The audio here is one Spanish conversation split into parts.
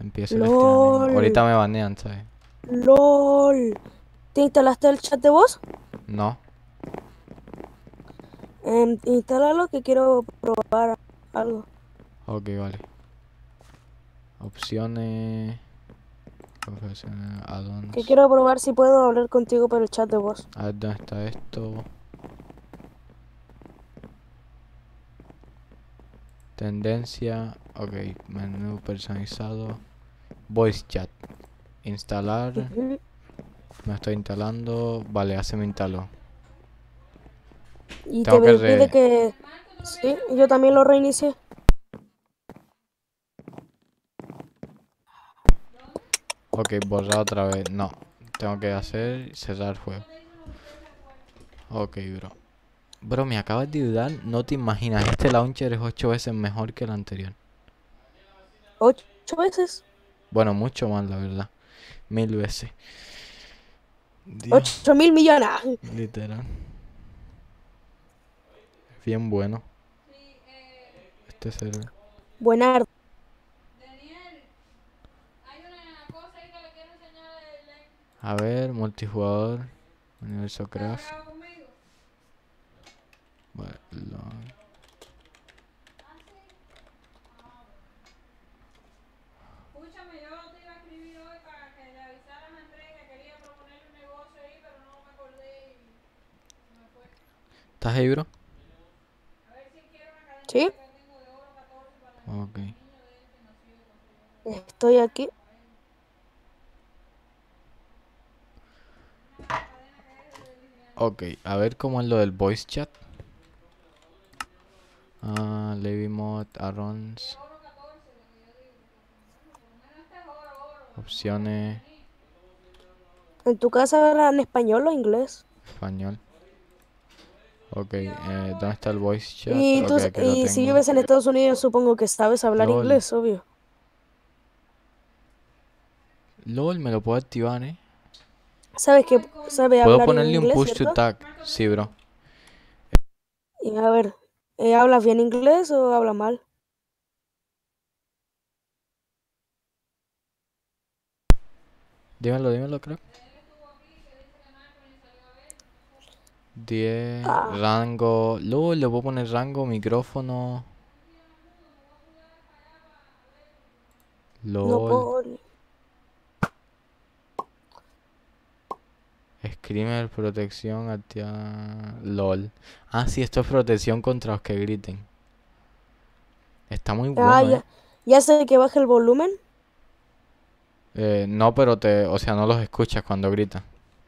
Empiezo el stream. LOL. Ahorita me banean, ¿sabes? LOL. ¿Te instalaste el chat de voz? No. Instálalo que quiero probar algo. Ok, vale. Opciones. Profesional, Que add-ons. quiero probar si puedo hablar contigo por el chat de voz. A ver, ¿dónde está esto? Tendencia. Ok, menú personalizado. Voice chat. Instalar. Ujú. Me estoy instalando. Vale, ya se me instaló. Y Tengo que te pide que... Sí, yo también lo reinicié. Ok, borrar otra vez. No. Tengo que hacer cerrar juego. Ok, bro. Bro, me acabas de ayudar. No te imaginas. Este launcher es 8 veces mejor que el anterior. 8 veces. Bueno, mucho más, la verdad. 1000 veces. Dios, 8.000 millones. literal. Bien bueno. Este server. Buenardo. A ver, multijugador. Universo Craft. Vale, ¿estás ahí, bro? ¿Sí? Ok. Estoy aquí. Ok, a ver cómo es lo del voice chat. Ah, Levy Mod, Arons. Opciones. ¿En tu casa hablan español o inglés? Español. Ok, ¿dónde está el voice chat? Y Ok, tú, aquí lo y si tengo. vives en Estados Unidos, supongo que sabes hablar LOL. inglés, obvio. LOL me lo puedo activar, ¿eh? Sabes que sabe Puedo hablar ponerle un inglés, push to ¿cierto? tag. Sí, bro. Y a ver, ¿hablas bien inglés o hablas mal? Dímelo, dímelo, creo. 10 Ah, rango. LOL, le puedo poner rango, micrófono. no LOL. puedo. Screamer, protección, activa. LOL. Ah, sí, esto es protección contra los que griten. Está muy Ah, bueno, ¿eh? ya sé que baje el volumen. No, pero o sea, no los escuchas cuando gritan.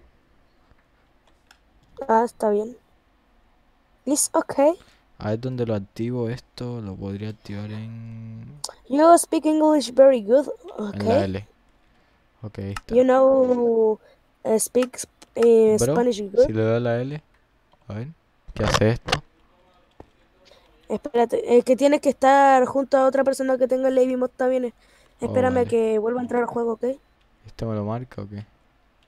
Ah, está bien. It's okay. A ver dónde lo activo esto. Lo podría activar You speak English very good, en la okay? L. Ok, ahí You está. know, speak Bro, Spanish si good. le doy a la L. A ver, ¿qué hace esto? Espérate, que tienes que estar junto a otra persona que tenga el Lady Mod también. Oh, Espérame a vale. que vuelva a entrar al juego, ¿ok? ¿Esto me lo marca o qué?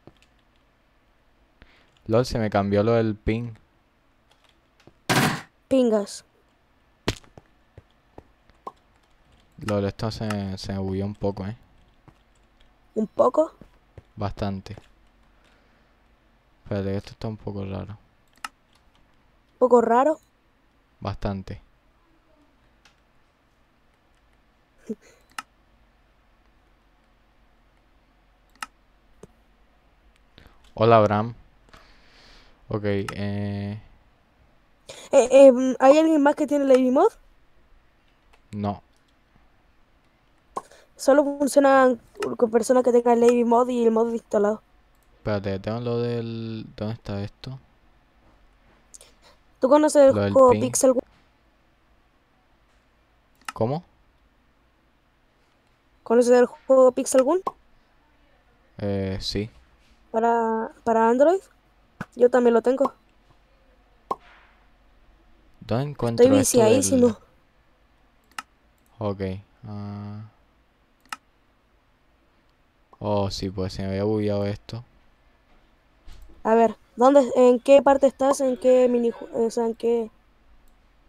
LOL, se me cambió lo del ping. Pingas. LOL, esto se me bugueó un poco, ¿Un poco? Bastante. Espérate, que esto está un poco raro. ¿Un poco raro? Bastante. Hola, Abraham. Ok, ¿Hay alguien más que tiene Lady Mod? no. Solo funciona con personas que tengan Lady Mod y el mod instalado. Espérate, tengo lo del... ¿Dónde está esto? ¿Tú conoces el Lo del juego ping. Pixel Gun? ¿Cómo? ¿Conoces el juego Pixel Gun Sí. para Android? Yo también lo tengo. ¿Dónde Estoy encuentro esto del...? viciadísimo. Ok. ah, Oh, sí, pues se me había bugueado esto. A ver, en qué parte estás? ¿En qué o sea,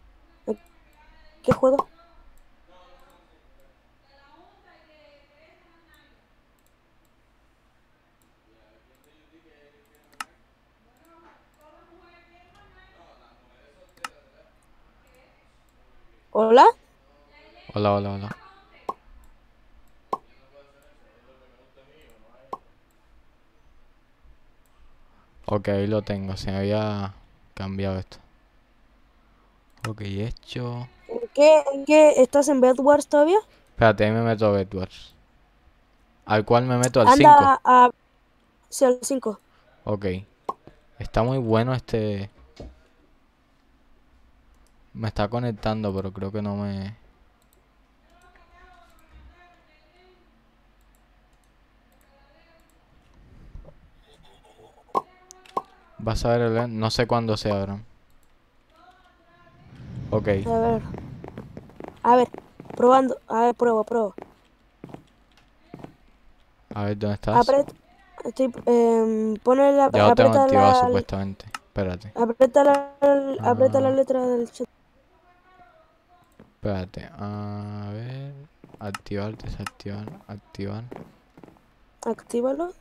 en qué juego? ¿Hola? Hola, hola, hola. Ok, ahí lo tengo. Se me había cambiado esto. Ok, hecho. ¿En qué estás en Bedwars todavía? Espérate, ahí me meto a Bedwars. ¿Al cual me meto? Al 5. Anda a... Sí, al 5. Ok. Está muy bueno este... Me está conectando, pero creo que no me... Vas a ver no sé cuándo se abran. Ok. A ver, probando. A ver, pruebo. A ver, ¿dónde estás? Aprieta, pone la, Ya lo tengo aprieta activado la, supuestamente. Espérate. aprieta la Ah, letra del chat. espérate. A ver. Activar, desactivar, activar. Actívalo.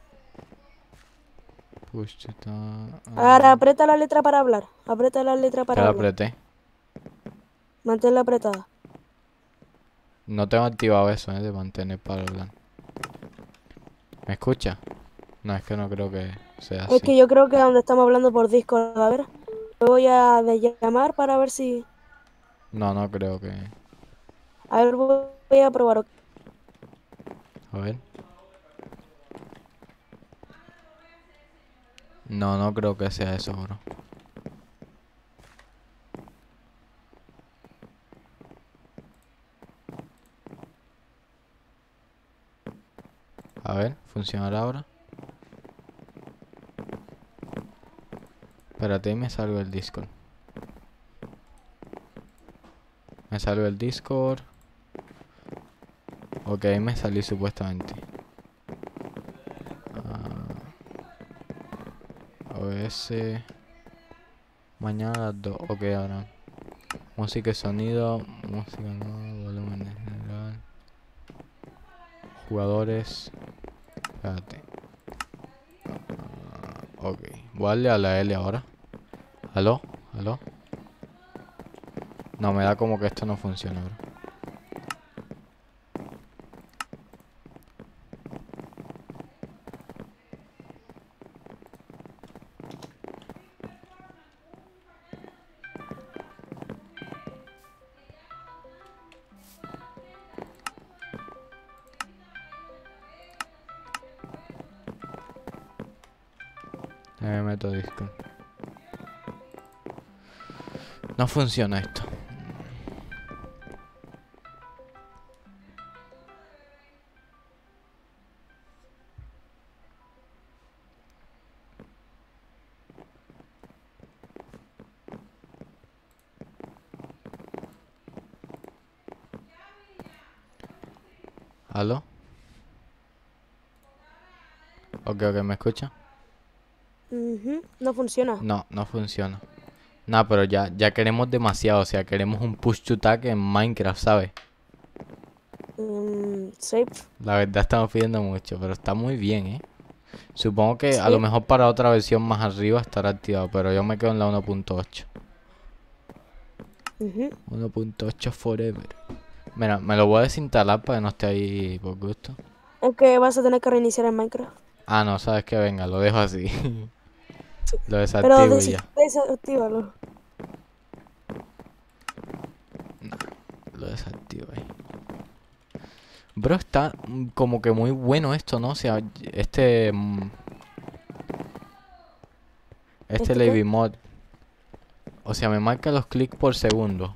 Push to Ahora aprieta la letra para hablar. Aprieta la letra ya para la hablar. apreté. Manténla apretada. No tengo activado eso, de mantener para hablar. ¿Me escucha? No, es que no creo que sea Es así. que yo creo que donde estamos hablando por Discord. A ver, me voy a llamar para ver si... No, no creo que... A ver, voy a probar. A ver. No, no creo que sea eso, bro. A ver, ¿funcionará ahora? Espérate, ahí me salgo el Discord. Me salgo el Discord. Ok, ahí me salí supuestamente. OS. Mañana a las 2. Ok, ahora. Música y sonido. Música no. Volumen en general. Jugadores. Espérate. Ok. Voy a darle a la L ahora. ¿Aló? ¿Aló? No, me da como que esto no funciona, bro. Ya me meto a Discord. No funciona esto. ¿Aló? Ok, ok, ¿me escucha? Ujú, no funciona. No, no funciona. Nah, pero ya queremos demasiado. O sea, queremos un push to tag en Minecraft, ¿sabes? Save. La verdad estamos pidiendo mucho, pero está muy bien, ¿eh? Supongo que a lo Sí. mejor para otra versión más arriba estará activado, pero yo me quedo en la 1.8. Ujú. 1.8 forever. Mira, me lo voy a desinstalar para que no esté ahí por gusto. Es que vas a tener que reiniciar en Minecraft. Ah, no, sabes que venga, lo dejo así. Lo Pero desactivo y ya. desactívalo. Lo desactivo ahí. Bro, está como que muy bueno esto, ¿no? O sea, este ¿Este qué? Lazy Mod. O sea, me marca los clics por segundo.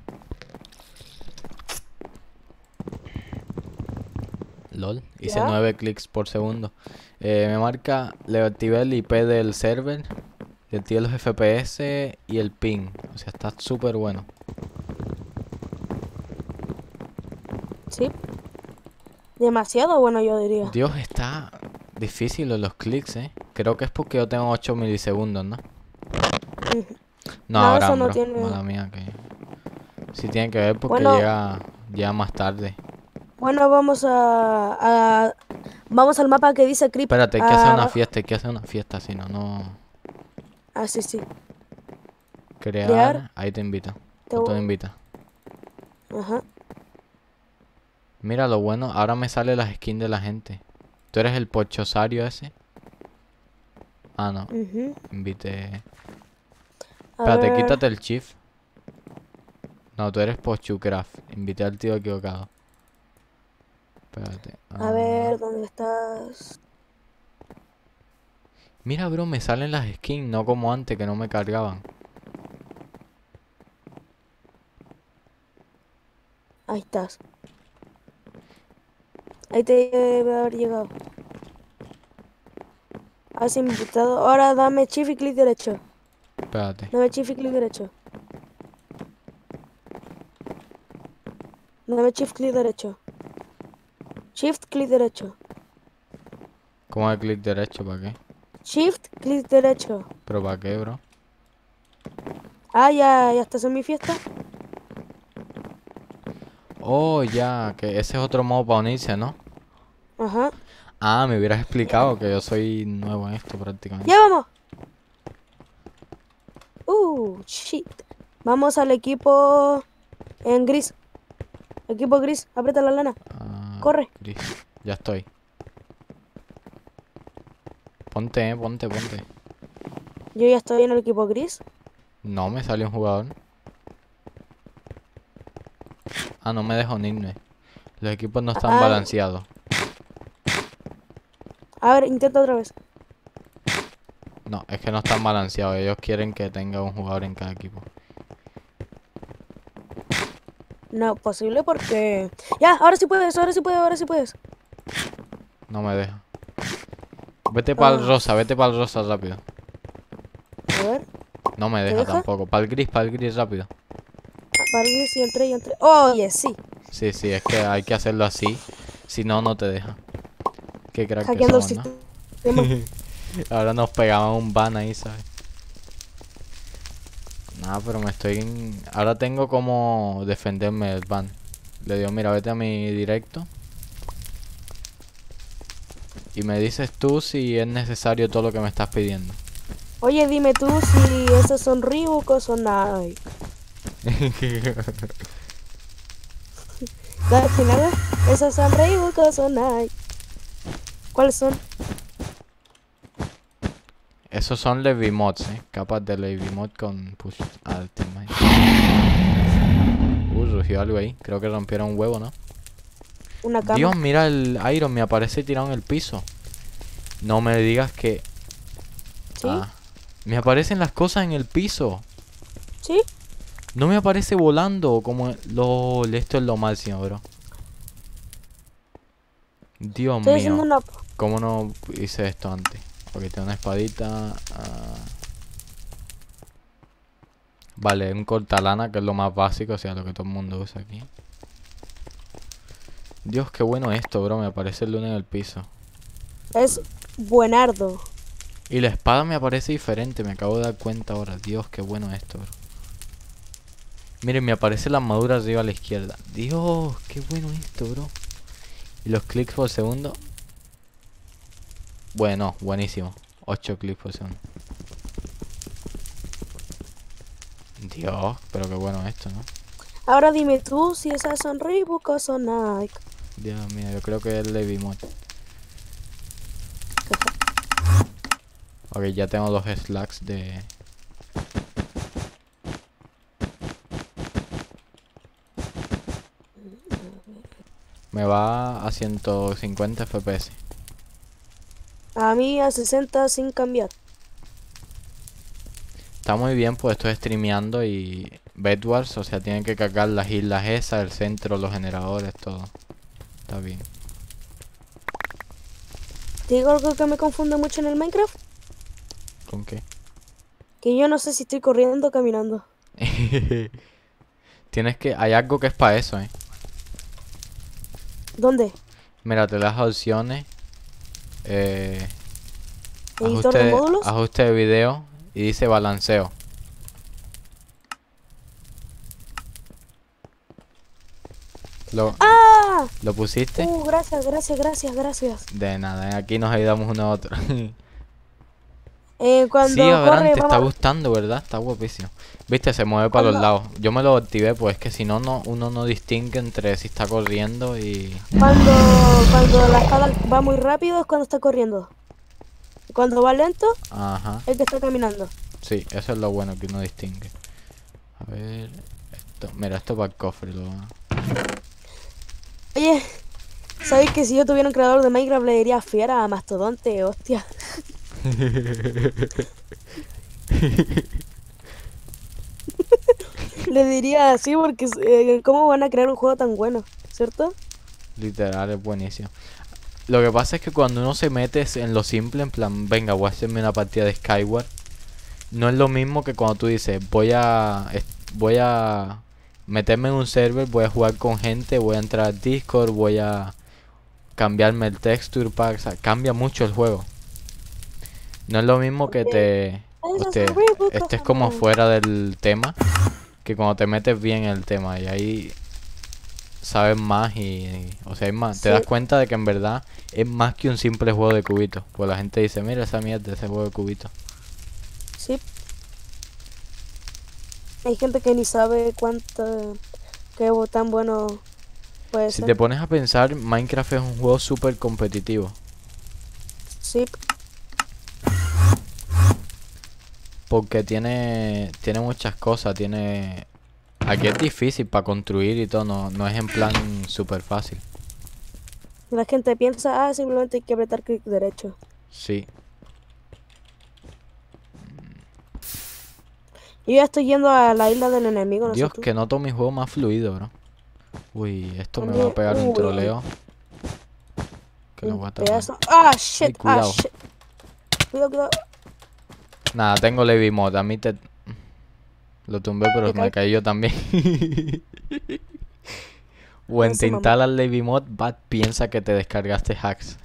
LOL, hice ¿Ya? 9 clics por segundo. Me marca, le activé el IP del server, le activé los FPS y el ping. O sea, está súper bueno. Sí. Demasiado bueno, yo diría. Dios, está difícil los clics, ¿eh? Creo que es porque yo tengo 8 milisegundos, ¿no? Ujú. No, No, eso Abraham, no bro. tiene... Mala mía, que... Sí tiene que ver porque Bueno, llega más tarde. bueno, vamos al mapa que dice Creep. Espérate, hay que hacer una Abajo. fiesta, hay que hacer una fiesta, si no, no... Ah, sí, sí. Crear. Crear, ahí te invita. Te O te vo- invita. Ajá. Mira lo bueno, ahora me sale las skins de la gente. ¿Tú eres el pochosario ese? Ah, no. Ujú. Invité. A Espérate, ver. quítate el chief. No, tú eres Pochucraft. Invité al tío equivocado. Espérate. A ver, ¿dónde estás? Mira, bro, me salen las skins, no como antes que no me cargaban. Ahí estás. Ahí te debe haber llegado. Has invitado. Ahora dame shift y clic derecho. Espérate. Dame shift y clic derecho. Dame shift clic derecho. Shift clic derecho. ¿Cómo de clic derecho? ¿Para qué? Shift clic derecho. ¿Pero para qué, bro? Ah, ya estás en mi fiesta. Oh, ya, que ese es otro modo para unirse, ¿no? Ajá. Ah, me hubieras explicado que yo soy nuevo en esto prácticamente. ¡Ya vamos! Shit. Vamos al equipo en gris. Equipo gris, aprieta la lana. Ah, Corre. gris. Ya estoy. Ponte. Yo ya estoy en el equipo gris. No, me salió un jugador. Ah, no me deja unirme. Los equipos no están Ah, balanceados. a ver, intenta otra vez. No, es que no están balanceados. Ellos quieren que tenga un jugador en cada equipo. No, posible porque... Ya, ahora sí puedes, ahora sí puedes, ahora sí puedes. No me deja. Vete para el Ah, rosa, vete para el rosa rápido. a ver, No me ¿te deja deja? tampoco. Para el gris rápido. Para el gris y entré. Oye, sí. Sí, es que hay que hacerlo así. Si no, no te deja. Qué crack que Hackeando el somos, ¿no? sistema. Ahora nos pegaban un ban ahí, ¿sabes? Nada, pero me estoy... Ahora tengo como defenderme del ban. Le digo, mira, vete a mi directo. Y me dices tú si es necesario todo lo que me estás pidiendo. Oye, dime tú si esos son Reebok o son Nike. Al final, esos son Reebok o son Nike. ¿Cuáles son? Esos son Levi mods, capas de Levi mod con push ultimate. Surgió algo ahí. Creo que rompieron un huevo, ¿no? Una cama. Dios, mira el Iron, me aparece tirado en el piso. No me digas que... ¿Sí? Ah, me aparecen las cosas en el piso. ¿Sí? No me aparece volando como... LOL, esto es lo máximo, bro. Dios Estoy haciendo mío. una... ¿Cómo no hice esto antes? Porque tengo una espadita. Vale, un cortalana, que es lo más básico, o sea, lo que todo el mundo usa aquí. Dios, qué bueno esto, bro. Me aparece el lunes en el piso. Es buenardo. Y la espada me aparece diferente, me acabo de dar cuenta ahora. Dios, qué bueno esto, bro. Miren, me aparece la armadura arriba a la izquierda. Dios, qué bueno esto, bro. Y los clics por segundo. Bueno, buenísimo. 8 clics por segundo. Dios, pero qué bueno esto, ¿no? Ahora dime tú si esas son Reebok o son Nike. Dios mío, yo creo que es Levi mod. Ok, ya tengo los slacks de... Me va a 150 FPS. A mí a 60 sin cambiar. Está muy bien, pues estoy streameando y... Bedwars, o sea, tienen que cargar las islas esas, el centro, los generadores, todo. Está bien. ¿Te digo algo que me confunde mucho en el Minecraft? ¿Con qué? Que yo no sé si estoy corriendo o caminando. Tienes que... Hay algo que es para eso, ¿Dónde? Mira, te das opciones. ¿Editor de módulos? Ajuste de video. Y dice balanceo. ¡Ah! ¿Lo pusiste? Gracias. De nada, aquí nos ayudamos uno a otro. Sí, Cuando Abraham, corre, te está vamos, gustando, ¿verdad? Está guapísimo. Viste, se mueve para los cuando, lados. Yo me lo activé, pues es que si no, uno no distingue entre si está corriendo y... cuando, cuando la espada va muy rápido es cuando está corriendo. Cuando va lento Ajá. es que está caminando. Sí, eso es lo bueno que uno distingue. A ver... Esto, mira, esto para el cofre. Oye, ¿sabéis que si yo tuviera un creador de Minecraft le diría fiera a mastodonte? Hostia. Le diría así porque ¿cómo van a crear un juego tan bueno? ¿Cierto? Literal, es buenísimo. Lo que pasa es que cuando uno se mete en lo simple, en plan, venga, voy a hacerme una partida de Skyward, no es lo mismo que cuando tú dices, voy a meterme en un server, voy a jugar con gente, voy a entrar a Discord, voy a cambiarme el texture pack, o sea, cambia mucho el juego. No es lo mismo que Oye, estés como fuera del tema, que cuando te metes bien en el tema y ahí sabes más o sea, hay más, te sí, das cuenta de que en verdad es más que un simple juego de cubitos. Pues la gente dice, mira esa mierda, ese juego de cubitos. sí. Hay gente que ni sabe cuánto, tan bueno puede Si ser. te pones a pensar, Minecraft es un juego súper competitivo. Sí, Porque tiene muchas cosas, tiene... Aquí es difícil para construir y todo, no es en plan súper fácil. la gente piensa, simplemente hay que apretar clic derecho. Sí. Yo ya estoy yendo a la isla del enemigo, no sé Dios, tú. que noto mi juego más fluido, bro. Uy, esto me va a También, pegar un uy, troleo. Que lo un voy a tapar. pedazo. Ay, Shit, cuidado. shit. Cuidado, cuidado. Nada, tengo Levy Mod. A mí lo tumbé, pero Me me caí. caí yo también. O en te Se mamó. instalas Levy Mod, Bat piensa que te descargaste hacks.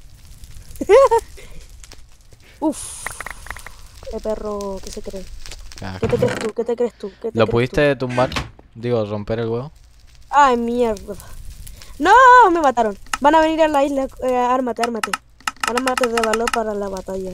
Uf. El perro, ¿qué se cree? Cago. ¿Qué te crees tú? ¿Qué te crees tú? ¿Qué te ¿Lo crees tú? pudiste tumbar? Digo, romper el huevo. Ay, mierda. ¡No! Me mataron. Van a venir a la isla. Ármate, ármate. Ármate de valor para la batalla.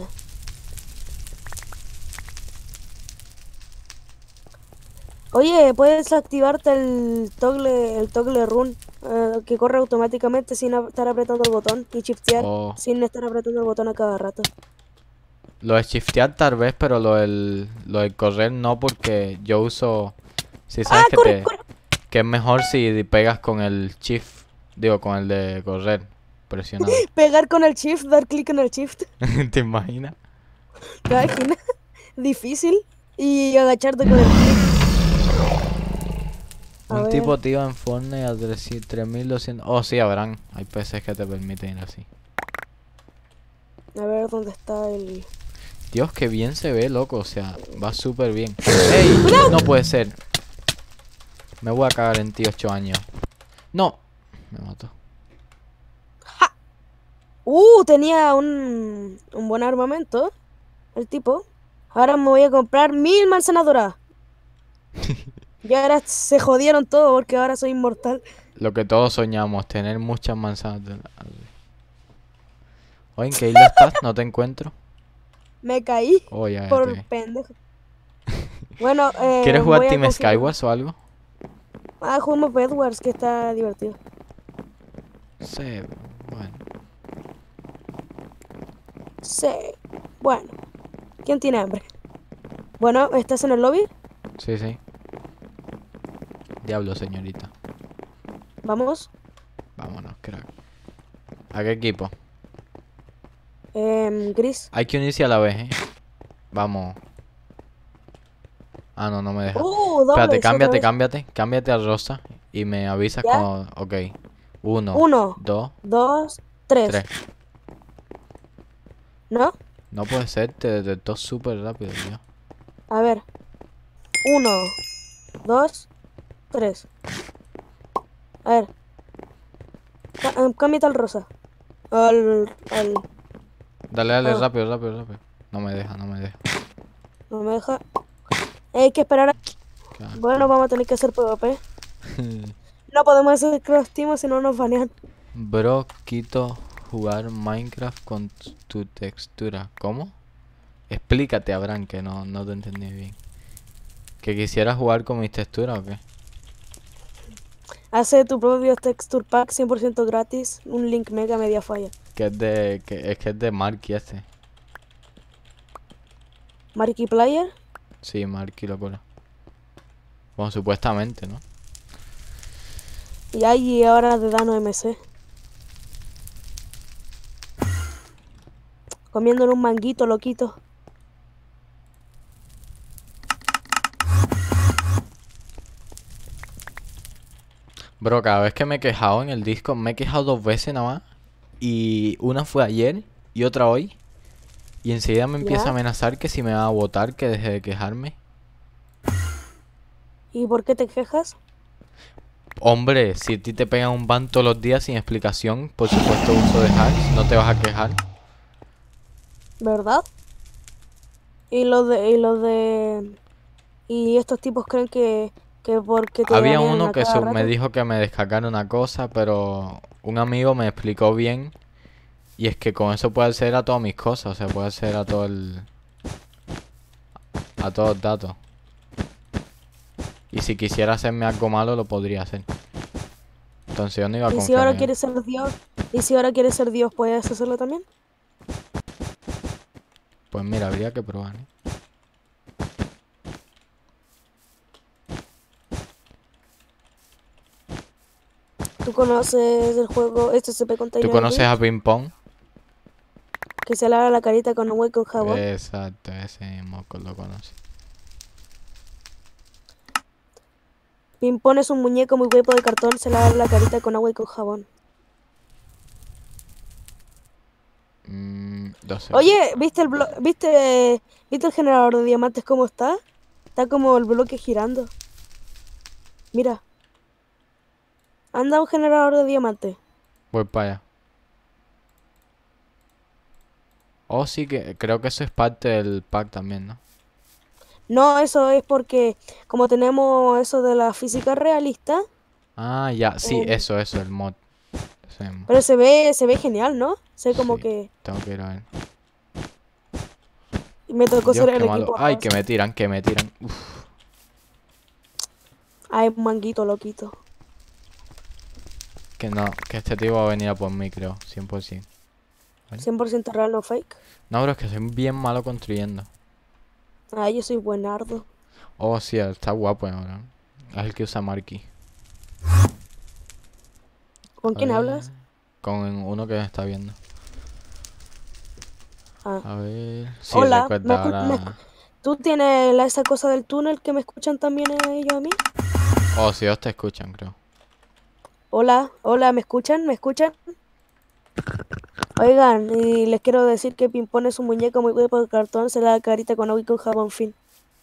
Oye, puedes activarte el toggle run, que corre automáticamente sin estar apretando el botón y shiftear O sin estar apretando el botón a cada rato. lo de shiftear tal vez, pero lo del correr no, porque yo uso... Si sabes ¡Corre, corre! que es mejor si pegas con el shift, digo, con el de correr, presionado. Pegar con el shift, dar clic en el shift. ¿Te imaginas? ¿Te imaginas? Difícil. Y agacharte con el clic. A Un ver, tipo tío en Fortnite a 3200. Oh, sí, habrán. Hay PCs que te permiten ir así. a ver dónde está el... Dios, qué bien se ve, loco. O sea, va súper bien. ¡Ey! No puede ser. Me voy a cagar en ti 8 años. No. Me mató. Tenía un buen armamento, el tipo. Ahora me voy a comprar 1000 manzanas doradas. Y ahora se jodieron todo porque ahora soy inmortal. Lo que todos soñamos, tener muchas manzanas. Oye, ¿en qué isla estás? No te encuentro. Me caí Oh, ya te por vi. pendejo. Bueno, ¿Quieres jugar voy a Team confirmar. Skywars o algo? Juguemos Bedwars, que está divertido. Sí, bueno. Sí. Bueno. ¿Quién tiene hambre? Bueno, ¿estás en el lobby? Sí, sí. Diablo, señorita. Vamos. Vámonos, crack. ¿A qué equipo? Gris. Hay que unirse a la vez, ¿eh? Vamos. Ah, no me deja. Espérate, Dobles otra vez. cámbiate a rosa y me avisas ¿Ya? cuando... Ok. 1, 1, 2, 2, 3. 3. ¿No? No puede ser, te detectó súper rápido, tío. A ver. 1, 2, 3. A ver. Cámbiate al rosa. Al... Dale, Ah, rápido. No me deja. no me deja. Hay que esperar a... Crack. Bueno, vamos a tener que hacer PvP. No podemos hacer cross team si no nos banean. Bro, quito jugar Minecraft con tu textura. ¿Cómo? Explícate, Abraham, que no te entendí bien. ¿Que quisieras jugar con mis texturas o qué? Hace tu propio texture pack 100% gratis. Un link mega media falla. Que es de Marky este. Markiplier. Sí, Marky, locura. Bueno, supuestamente, ¿no? Y ahí ahora de Dano MC. Comiéndole un manguito, loquito. Bro, cada vez que me he quejado en el disco, me he quejado 2 veces nada más. Y una fue ayer y otra hoy. Y enseguida me empieza a ¿Ya? amenazar que si me va a votar, que deje de quejarme. ¿Y por qué te quejas? Hombre, si a ti te pegan un ban todos los días sin explicación, por supuesto uso de hacks, no te vas a quejar. ¿Verdad? Y estos tipos creen que porque te Había banean uno a que cada me rato. dijo que me descargara una cosa, pero un amigo me explicó bien. Y es que con eso puede acceder a todas mis cosas, o sea, puede acceder a todo a todos los datos. Y si quisiera hacerme algo malo, lo podría hacer. Entonces yo no iba a Y si confiar ahora en él. quieres ser Dios, ¿puedes hacerlo también? Pues mira, habría que probar, ¿eh? ¿Tú conoces el juego SCP ¿Tú Container conoces a Bridge? Ping Pong? Que se lava la carita con agua y con jabón. Exacto, ese mismo lo conoce. Pimpón es un muñeco muy guapo de cartón, se lava la carita con agua y con jabón. No sé. Oye, ¿viste el generador de diamantes cómo está? Está como el bloque girando. Mira, anda un generador de diamantes. Voy para allá. Oh, sí, que creo que eso es parte del pack también, ¿no? No, eso es porque como tenemos eso de la física realista, Ah, ya, sí, eh, eso, el mod. Ese mismo. pero se ve genial, ¿no? Se ve como Sí, que tengo que ir a ver. me tocó Dios, ser qué el malo. equipo Ay, rosa. que me tiran. Uf, Ay, manguito loquito. que no, que este tío va a venir a por mí, creo, 100%. ¿Vale? 100% real, no fake. No, bro, es que soy bien malo construyendo. Ay, yo soy buenardo. Oh, sí, está guapo ahora. Es el que usa Marky. ¿Con A quién ver, hablas? con uno que me está viendo. Ah. A ver, sí, Hola, recuerda ahora. ¿tú tienes esa cosa del túnel que me escuchan también ellos a mí? Oh, sí, ellos te escuchan, creo. Hola, hola, ¿me escuchan? ¿Me escuchan? Oigan, y les quiero decir que Pimpón es un muñeco muy guapo de cartón, se la carita con agua y con jabón fin.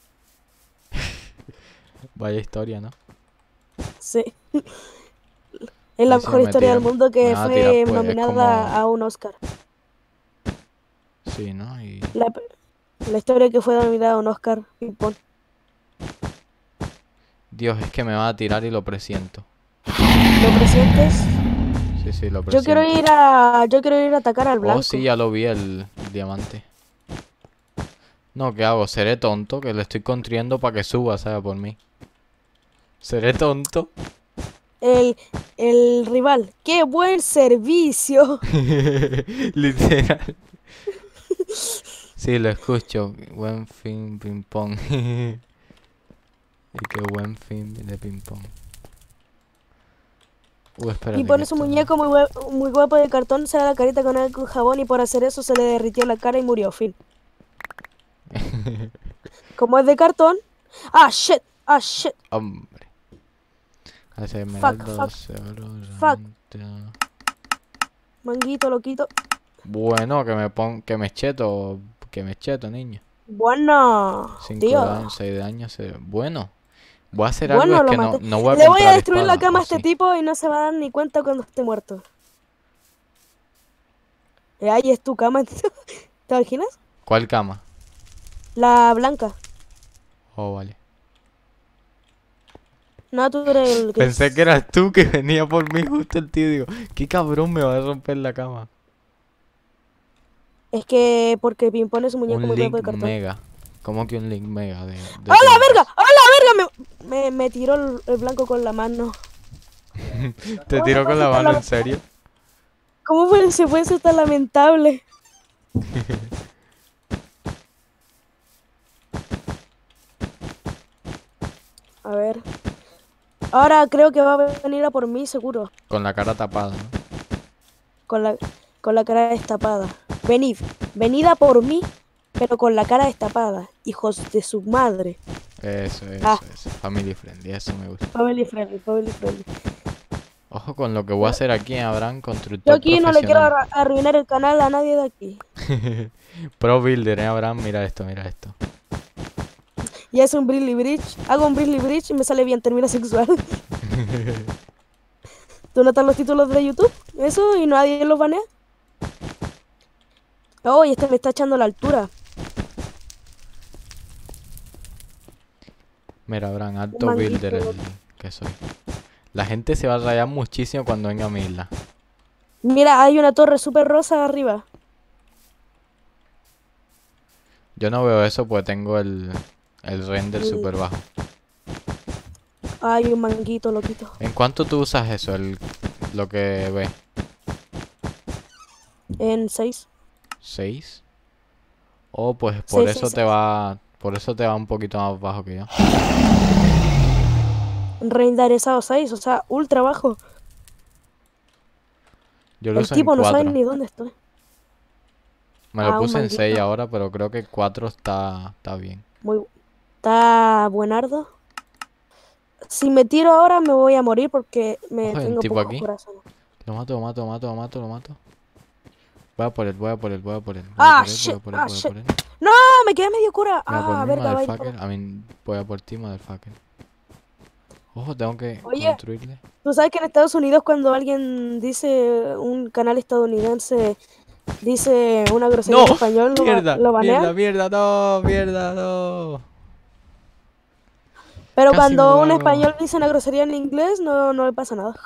Vaya historia, ¿no? Sí. Es A la ver si mejor me historia del tiran. mundo Me que van a tirar, fue pues es nominada como. a un Oscar. Sí, ¿no? Y. La, la historia que fue nominada a un Oscar, Pimpón. Dios, es que me va a tirar y lo presiento. ¿Lo presientes? Sí, sí, lo Yo quiero presiento. yo quiero ir a atacar al Oh, sí, blanco. ya lo vi el diamante. No, ¿qué hago? ¿Seré tonto? Que le estoy construyendo para que suba, ¿sabes? Por mí. ¿Seré tonto? El rival. ¡Qué buen servicio! Literal. Sí, lo escucho. Buen fin, ping pong. Y qué buen fin de ping pong. Espérate Pimpón que es un esto... muñeco muy guapo de cartón, se da la carita con agua y con jabón y por hacer eso se le derritió la cara y murió. Fin. Como es de cartón. ¡Ah, shit! ¡Ah, shit! Hombre. Hace Fuck, fuck, esmeraldas, oro, fuck. diamante. Manguito, loquito. Bueno, que me cheto. Que me cheto, niño. Bueno, 5 de tío. daño, 6 de daño. Bueno. Voy a hacer algo, Bueno, es lo que maté. no voy a Le voy a comprar destruir la espada, cama a ¿o este sí? tipo y no se va a dar ni cuenta cuando esté muerto. Ahí es tu cama. ¿Te imaginas? ¿Cuál cama? La blanca. Oh, vale. No, tú eres el Pensé que gris. eras tú que venía por mí justo el tío. Digo, qué cabrón me va a romper la cama. Es que porque Pimpón es un muñeco Un muy guapo link de cartón. mega. ¿Cómo que un link mega de ¡A la Roblox? verga! ¡A la verga! Me tiró el blanco con la mano. Te ¿Cómo se tiró puede con ser la tan mano, ¿en lamentable? serio? Se puede ser tan lamentable? A ver. Ahora creo que va a venir a por mí, seguro. Con la cara tapada, ¿no? Con la, con la cara destapada. Venid. Venid a por mí, pero con la cara destapada. Hijos de su madre. Eso, Ah, eso. Family friendly, eso me gusta. family friendly, family friendly. Ojo con lo que voy a hacer aquí en Abraham, Yo constructor aquí no le quiero profesional. arruinar el canal a nadie de aquí. Pro builder, Abraham, mira esto, mira esto. Y es un Brilly Bridge. Hago un Brilly Bridge y me sale bien, termina sexual. ¿Tú notas los títulos de YouTube? Eso y nadie los banea. Oh, y este me está echando la altura. Mira, Abraham, Un alto manguito. builder que soy. La gente se va a rayar muchísimo cuando venga a mi isla. Mira, hay una torre súper rosa arriba. Yo no veo eso porque tengo el render Mm. súper bajo. Hay un manguito, loquito. ¿En cuánto tú usas eso, lo que ves? En 6. ¿6? Oh, pues por 6, eso 6, te va. Por eso te va un poquito más bajo que yo. Renderizado 6, o sea, ultra bajo. Yo lo El uso en tipo no sabe 4. ni dónde estoy. Me lo Un puse en 6 manguito. ahora, pero creo que 4 está bien. Muy... Está buenardo. Si me tiro ahora me voy a morir porque me Ojo, hay un tengo tipo poco aquí. corazón. Lo mato, lo mato, lo mato, lo mato, lo mato. Voy a por él, voy a por él, voy a por él. Voy a Ah, por él, voy shit, a por él, ah, voy a shit. por él. No, me quedé medio cura. Mira, por Ah, mí, verga, va a ir por... motherfucker. Voy a por ti, motherfucker. Ojo, tengo que Oye, construirle. ¿tú sabes que en Estados Unidos cuando alguien dice, un canal estadounidense, dice una grosería ¡No! en español, ¡Mierda! lo banean? ¡Mierda, mierda! ¡No! ¡Mierda, no! Pero Casi me lo cuando un hago. español dice una grosería en inglés, no le pasa nada.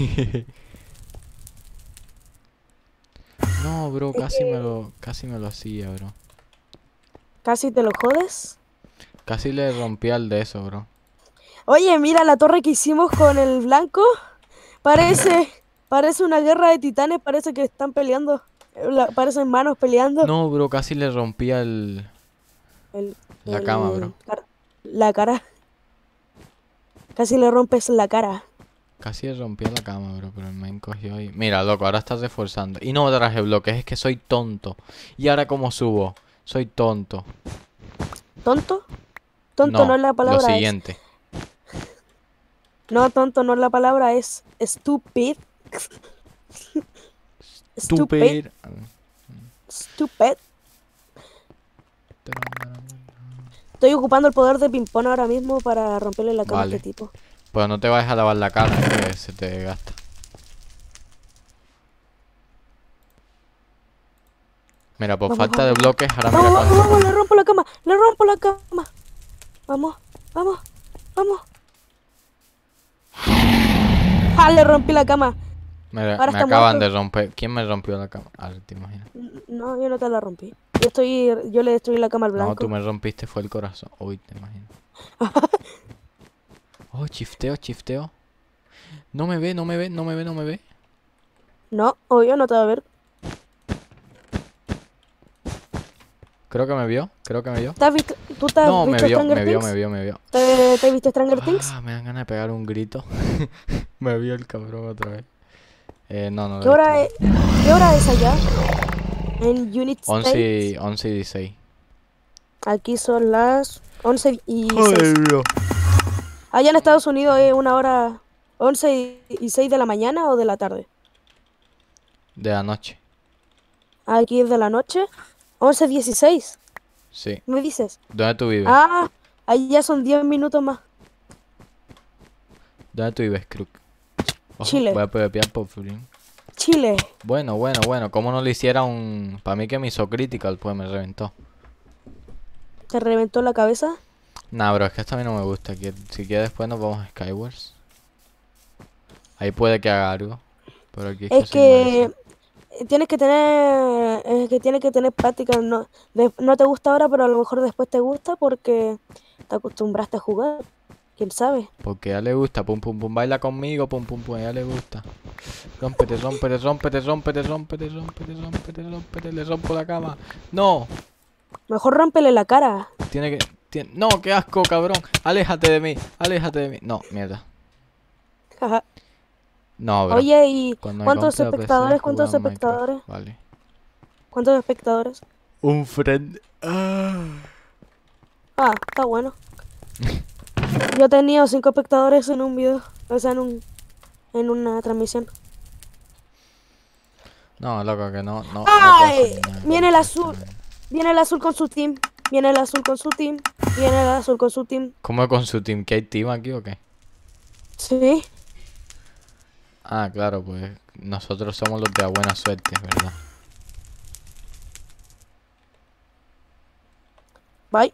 No, bro, Es que casi me lo hacía, bro. casi te lo jodes. Casi le rompí al de eso, bro. Oye, mira la torre que hicimos con el blanco. Parece una guerra de titanes, parece que están peleando. Parecen manos peleando. No, bro, casi le rompí El, la cama, bro. la cara. Casi le rompes la cara. Casi le rompí la cama, bro, pero me encogió ahí. Mira, loco, ahora estás reforzando. Y no me traje bloques, es que soy tonto. ¿Y ahora cómo subo? Soy tonto. ¿Tonto? Tonto no es la Lo palabra. siguiente. No, tonto no es la palabra, es stupid. Stupid. Stupid. Stupid. Estoy ocupando el poder de ping-pong ahora mismo para romperle la cama a Vale. este tipo. Pues no te vayas a lavar la cara, que se te gasta. Mira, por Vamos, falta de vamos. bloques, ahora mira Vamos, vamos, cuánto. vamos, le rompo la cama, le rompo la cama. Vamos, vamos, vamos. ¡Ah, le rompí la cama! Me Ahora está acaban muerto. de romper. ¿Quién me rompió la cama? A ver, te imaginas. No, yo no te la rompí. Yo le destruí la cama al No, blanco. tú me rompiste, fue el corazón. Uy, te imaginas. Oh, chifteo, chifteo. No me ve, no me ve, no me ve, no me ve. No, obvio, no te va a ver. Creo que me vio, creo que me vio. ¿Tú te has No, me visto vio, Stranger me vio, Things? me vio, me vio. ¿Te viste Stranger Things? Ah, me dan ganas de pegar un grito. Me vio el cabrón otra vez. No, no ¿Qué lo he hora visto. es? ¿Qué hora es allá? En Unit 11 States. y 11 y 16. Aquí son las 11 y 6. Joder, bro. Allá en Estados Unidos es una hora 11 y 6 de la mañana o de la tarde. De la noche. Aquí es de la noche. 11:16, Sí. ¿me dices? ¿Dónde tú vives? Ah, ahí ya son 10 minutos más. ¿Dónde tú vives, Crook? Ojo, Chile. voy a pepear por Furin. Chile. Bueno, bueno, bueno. ¿Cómo no le hiciera un...? Para mí que me hizo critical, pues me reventó. ¿Te reventó la cabeza? Nah, bro, es que esto a mí no me gusta. Si quieres después nos vamos a Skywars. Ahí puede que haga algo. Pero aquí es Es que soy malísimo. tienes que tener, que tienes que tener práctica. No, no te gusta ahora, pero a lo mejor después te gusta porque te acostumbraste a jugar. ¿Quién sabe? Porque a ella le gusta, pum pum pum, baila conmigo, pum pum pum, a ella le gusta. Rómpete, rómpete, rómpete, rómpete, rómpete, rómpete, rómpete, rómpete, le rompo la cama. No, Mejor rómpele la cara. no, qué asco, cabrón. Aléjate de mí, aléjate de mí. No, mierda. Jaja. No, bro. Oye, ¿y Cuando me cuántos compre la PC, espectadores? jugar ¿Cuántos a Minecraft. espectadores? Vale. ¿Cuántos espectadores? Un friend. Ah, está bueno. Yo he tenido 5 espectadores en un video, o sea, en una transmisión. No, loco, que no puedo ¡Ay! hacer nada Viene el con azul. esto, man. Viene el azul con su team. Viene el azul con su team. Viene el azul con su team. ¿Cómo con su team? ¿Que hay team aquí o qué? Sí. Ah, claro, pues nosotros somos los de la buena suerte, ¿verdad? Bye.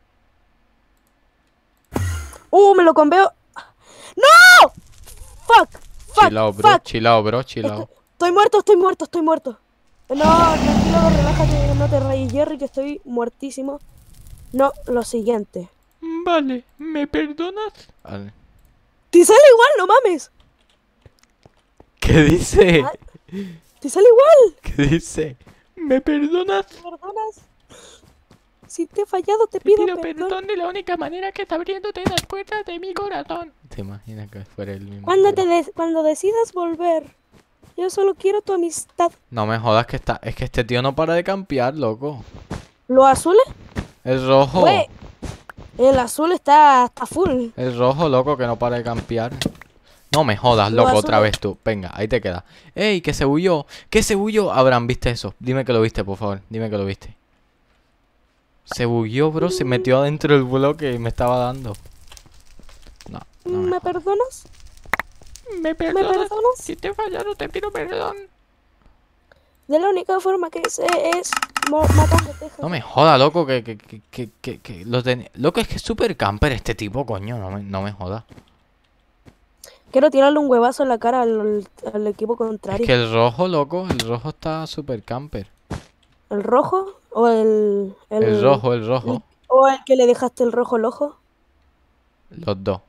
Me lo conveo. ¡No! Fuck. Fuck. Chilao, bro, Fuck. chilao, bro, chilao. Estoy muerto, estoy muerto, estoy muerto. No, tranquilo, relájate, no te rayes, Jerry, que estoy muertísimo. No, lo siguiente. Vale, ¿me perdonas? Vale. ¡Te sale igual, no mames! ¿Qué dice? Ay. ¡Te sale igual! ¿Qué dice? ¿Me perdonas? ¿Me perdonas? Si te he fallado, te pido perdón. de la única manera que está abriéndote las puertas de mi corazón. ¿Te imaginas que fuera el mismo? Cuando decidas volver, yo solo quiero tu amistad. No me jodas que es que este tío no para de campear, loco. ¿Los azules? El rojo. Güey, el azul está full. El rojo, loco, que no para de campear. No me jodas, Lo loco, azul- otra vez tú. Venga, ahí te queda. ¡Ey, que se huyó! ¿Qué se huyó? Abraham, ¿viste eso? Dime que lo viste, por favor. Dime que lo viste. Se bugueó, bro. Se metió adentro del bloque y me estaba dando. No, no me ¿Me jodas. perdonas? ¿Me ¿Me perdonas? Si te he fallado, te pido perdón. De la única forma que sé es matándote. No me joda, loco, Loco, es que es super camper este tipo, coño. No me joda. Quiero tirarle un huevazo en la cara al equipo Es contrario. que el rojo, loco, el rojo está super camper. ¿El rojo o El rojo. o el que le dejaste el rojo al ojo? Los dos.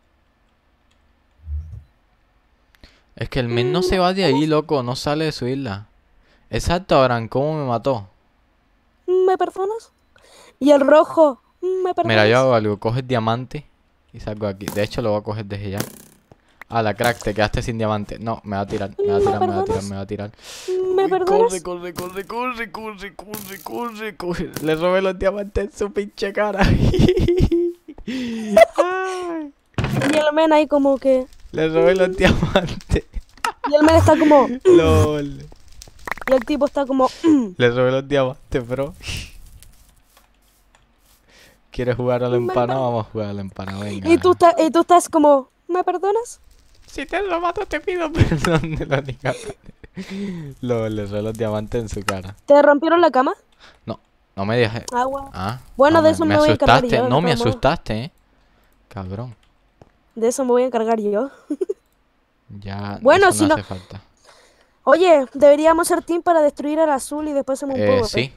Es que el men no se va de ahí, loco. No sale de su isla. Exacto, Abraham, ¿cómo me mató? ¿Me perdonas? Y el rojo, ¿me perdonas? Mira, yo hago algo. Coges diamante y salgo aquí. De hecho, lo voy a coger desde ya. Ah, la crack, te quedaste sin diamante. No, me va a tirar, me va a ¿Me tirar, me va a tirar, perdonas? me va a tirar. ¿Me Uy, perdonas? corre. Le robé los diamantes en su pinche cara. Ay, Y el men ahí como que... le robé los diamantes. Y el men está como... LOL. Y el tipo está como... Le robé los diamantes, bro. ¿Quieres jugar al empanado? Vamos a jugar al empanado, venga. Y tú estás como... ¿Me perdonas? Si te lo mato, te pido perdón de la única manera. Le robé los diamantes en su cara. ¿Te rompieron la cama? No me dejes. Agua. Ah, Bueno, no, de eso me voy a encargar asustaste. yo, de No, me todos modos. asustaste, cabrón. De eso me voy a encargar yo. Ya, Bueno, eso si no- hace falta. Oye, deberíamos ser team para destruir al azul y después hacemos un PvP. Sí.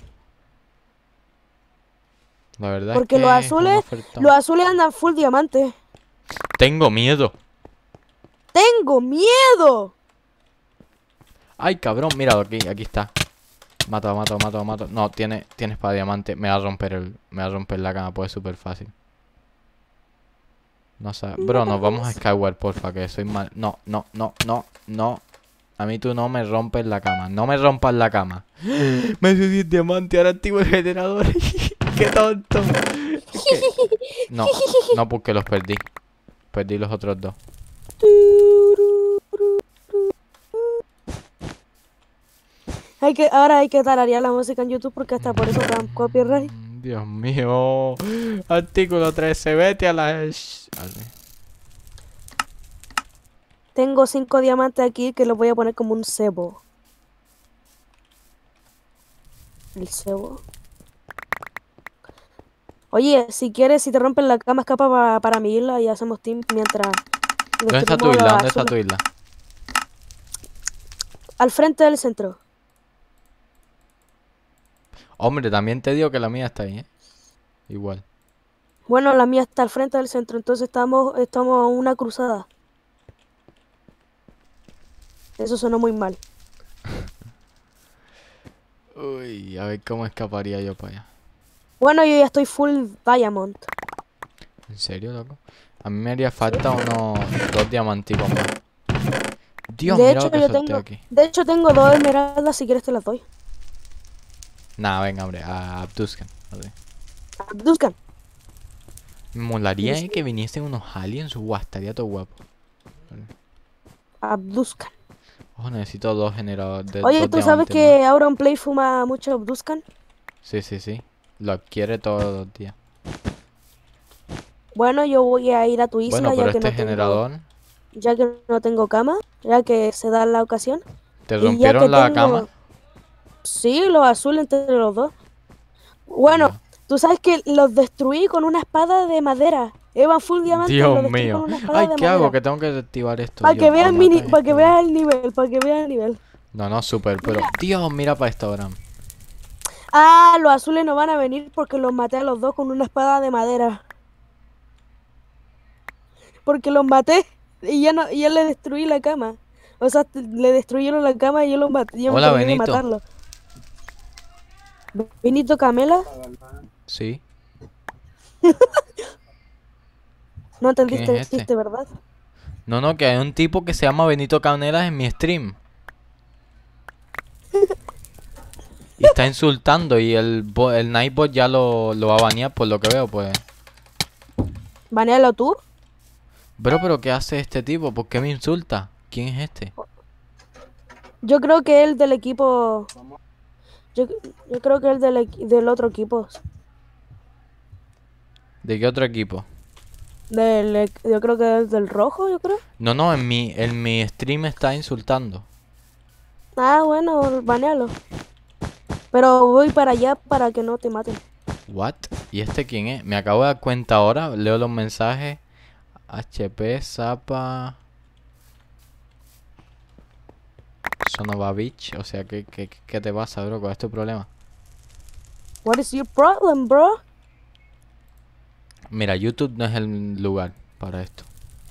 La verdad Porque es que los es un azules- ofertón. Los azules andan full diamante. Tengo miedo. ¡Tengo miedo! Ay, cabrón, míralo aquí está. Mato. No, tienes para diamante. Me va a romper la cama, pues es súper fácil. No sé. Bro, nos vamos a Skyward, porfa, que soy mal. No. A mí tú no me rompes la cama. No me rompas la cama. Me dio 10 diamantes, ahora activo el generador. ¡Qué tonto! No, porque los perdí. Perdí los otros dos. Ahora hay que tararear la música en YouTube porque hasta por eso te dan copyright. Dios mío. Artículo 13. Vete a la... Vale. Tengo 5 diamantes aquí que los voy a poner como un cebo. El cebo. Oye, si quieres, si te rompen la cama, escapa para mi isla y hacemos team mientras... ¿Dónde está tu destruimos isla? los ¿Dónde está azules. tu isla? Al frente del centro. Hombre, también te digo que la mía está ahí, ¿eh? Igual. Bueno, la mía está al frente del centro, entonces estamos a una cruzada. Eso sonó muy mal. Uy, a ver cómo escaparía yo para allá. Bueno, yo ya estoy full diamond. ¿En serio, loco? A mí me haría falta unos 2 diamanticos más. Dios, De mira hecho, lo que yo solté tengo, aquí. de hecho tengo 2 esmeraldas, si quieres te las doy. Nah, venga, hombre, a Abduscan. Vale. Abduzcan. Me molaría Sí. que viniesen unos aliens. Guau, estaría todo guapo. Abduzcan. Ojo, necesito 2 generadores de Oye, 2 ¿tú sabes diamantes más. que Auronplay fuma mucho Abduzcan? Sí, sí, sí. Lo adquiere todos los días. Bueno, yo voy a ir a tu Bueno, isla pero este generador. ya que no tengo cama, ya que se da la ocasión. ¿Te Y ya que rompieron la cama? tengo, sí, los azules entre los dos. Bueno, Dios. tú sabes que los destruí con una espada de madera. Evan full diamante y Dios los destruí con mío. una espada Ay, de ¿qué hago? madera. Que tengo que desactivar esto. Para que Dios, veas me matan para que este. veas el nivel, para que veas el nivel. No, no, super, pero. Dios, mira para esto, Abraham. Ah, los azules no van a venir porque los maté a los dos con una espada de madera. Porque los maté y ya le destruí la cama. O sea, le destruyeron la cama y yo los maté, yo me Hola, terminé de Benito. matarlo. Benito Camela, Sí. no ¿Quién entendiste es el este? chiste, ¿verdad? No, no, que hay un tipo que se llama Benito Canelas en mi stream. Y está insultando y el Nightbot ya lo va a banear por lo que veo, pues. Banealo tú. Bro, pero ¿qué hace este tipo? ¿Por qué me insulta? ¿Quién es este? Yo creo que él del equipo. Yo, yo creo que él del otro equipo. ¿De qué otro equipo? Yo creo que es del rojo, yo creo. No, no, en mi stream está insultando. Ah, bueno, banealo. Pero voy para allá para que no te maten. What? ¿Y este quién es? Me acabo de dar cuenta ahora, leo los mensajes. HP, Zapa. Sonovavich. O sea, ¿qué te pasa, bro? ¿Cuál es tu problema? What is your problem, bro? Mira, YouTube no es el lugar para esto.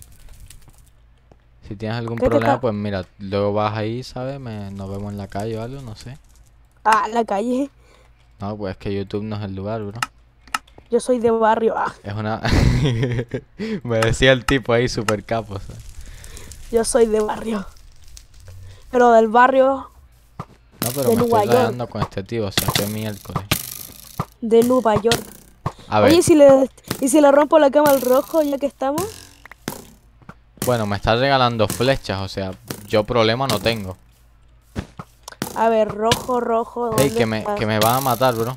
Si tienes algún ¿Qué te problema, ca- pues mira, luego vas ahí, ¿sabes? Nos vemos en la calle o algo, no sé. Ah, la calle. No, pues es que YouTube no es el lugar, bro. Yo soy de barrio. Ah, Es una... Me decía el tipo ahí, super capo, ¿sabes? yo soy de barrio. Pero del barrio No, pero de me Nueva estoy York. rayando con este tío, o sea, que miércoles. De Nueva York. A ver, Oye, ¿y si le rompo la cama al rojo ya que estamos? bueno, me estás regalando flechas, o sea, yo problema no tengo. A ver, rojo, Ey, ¿dónde estás? que me van a matar, bro.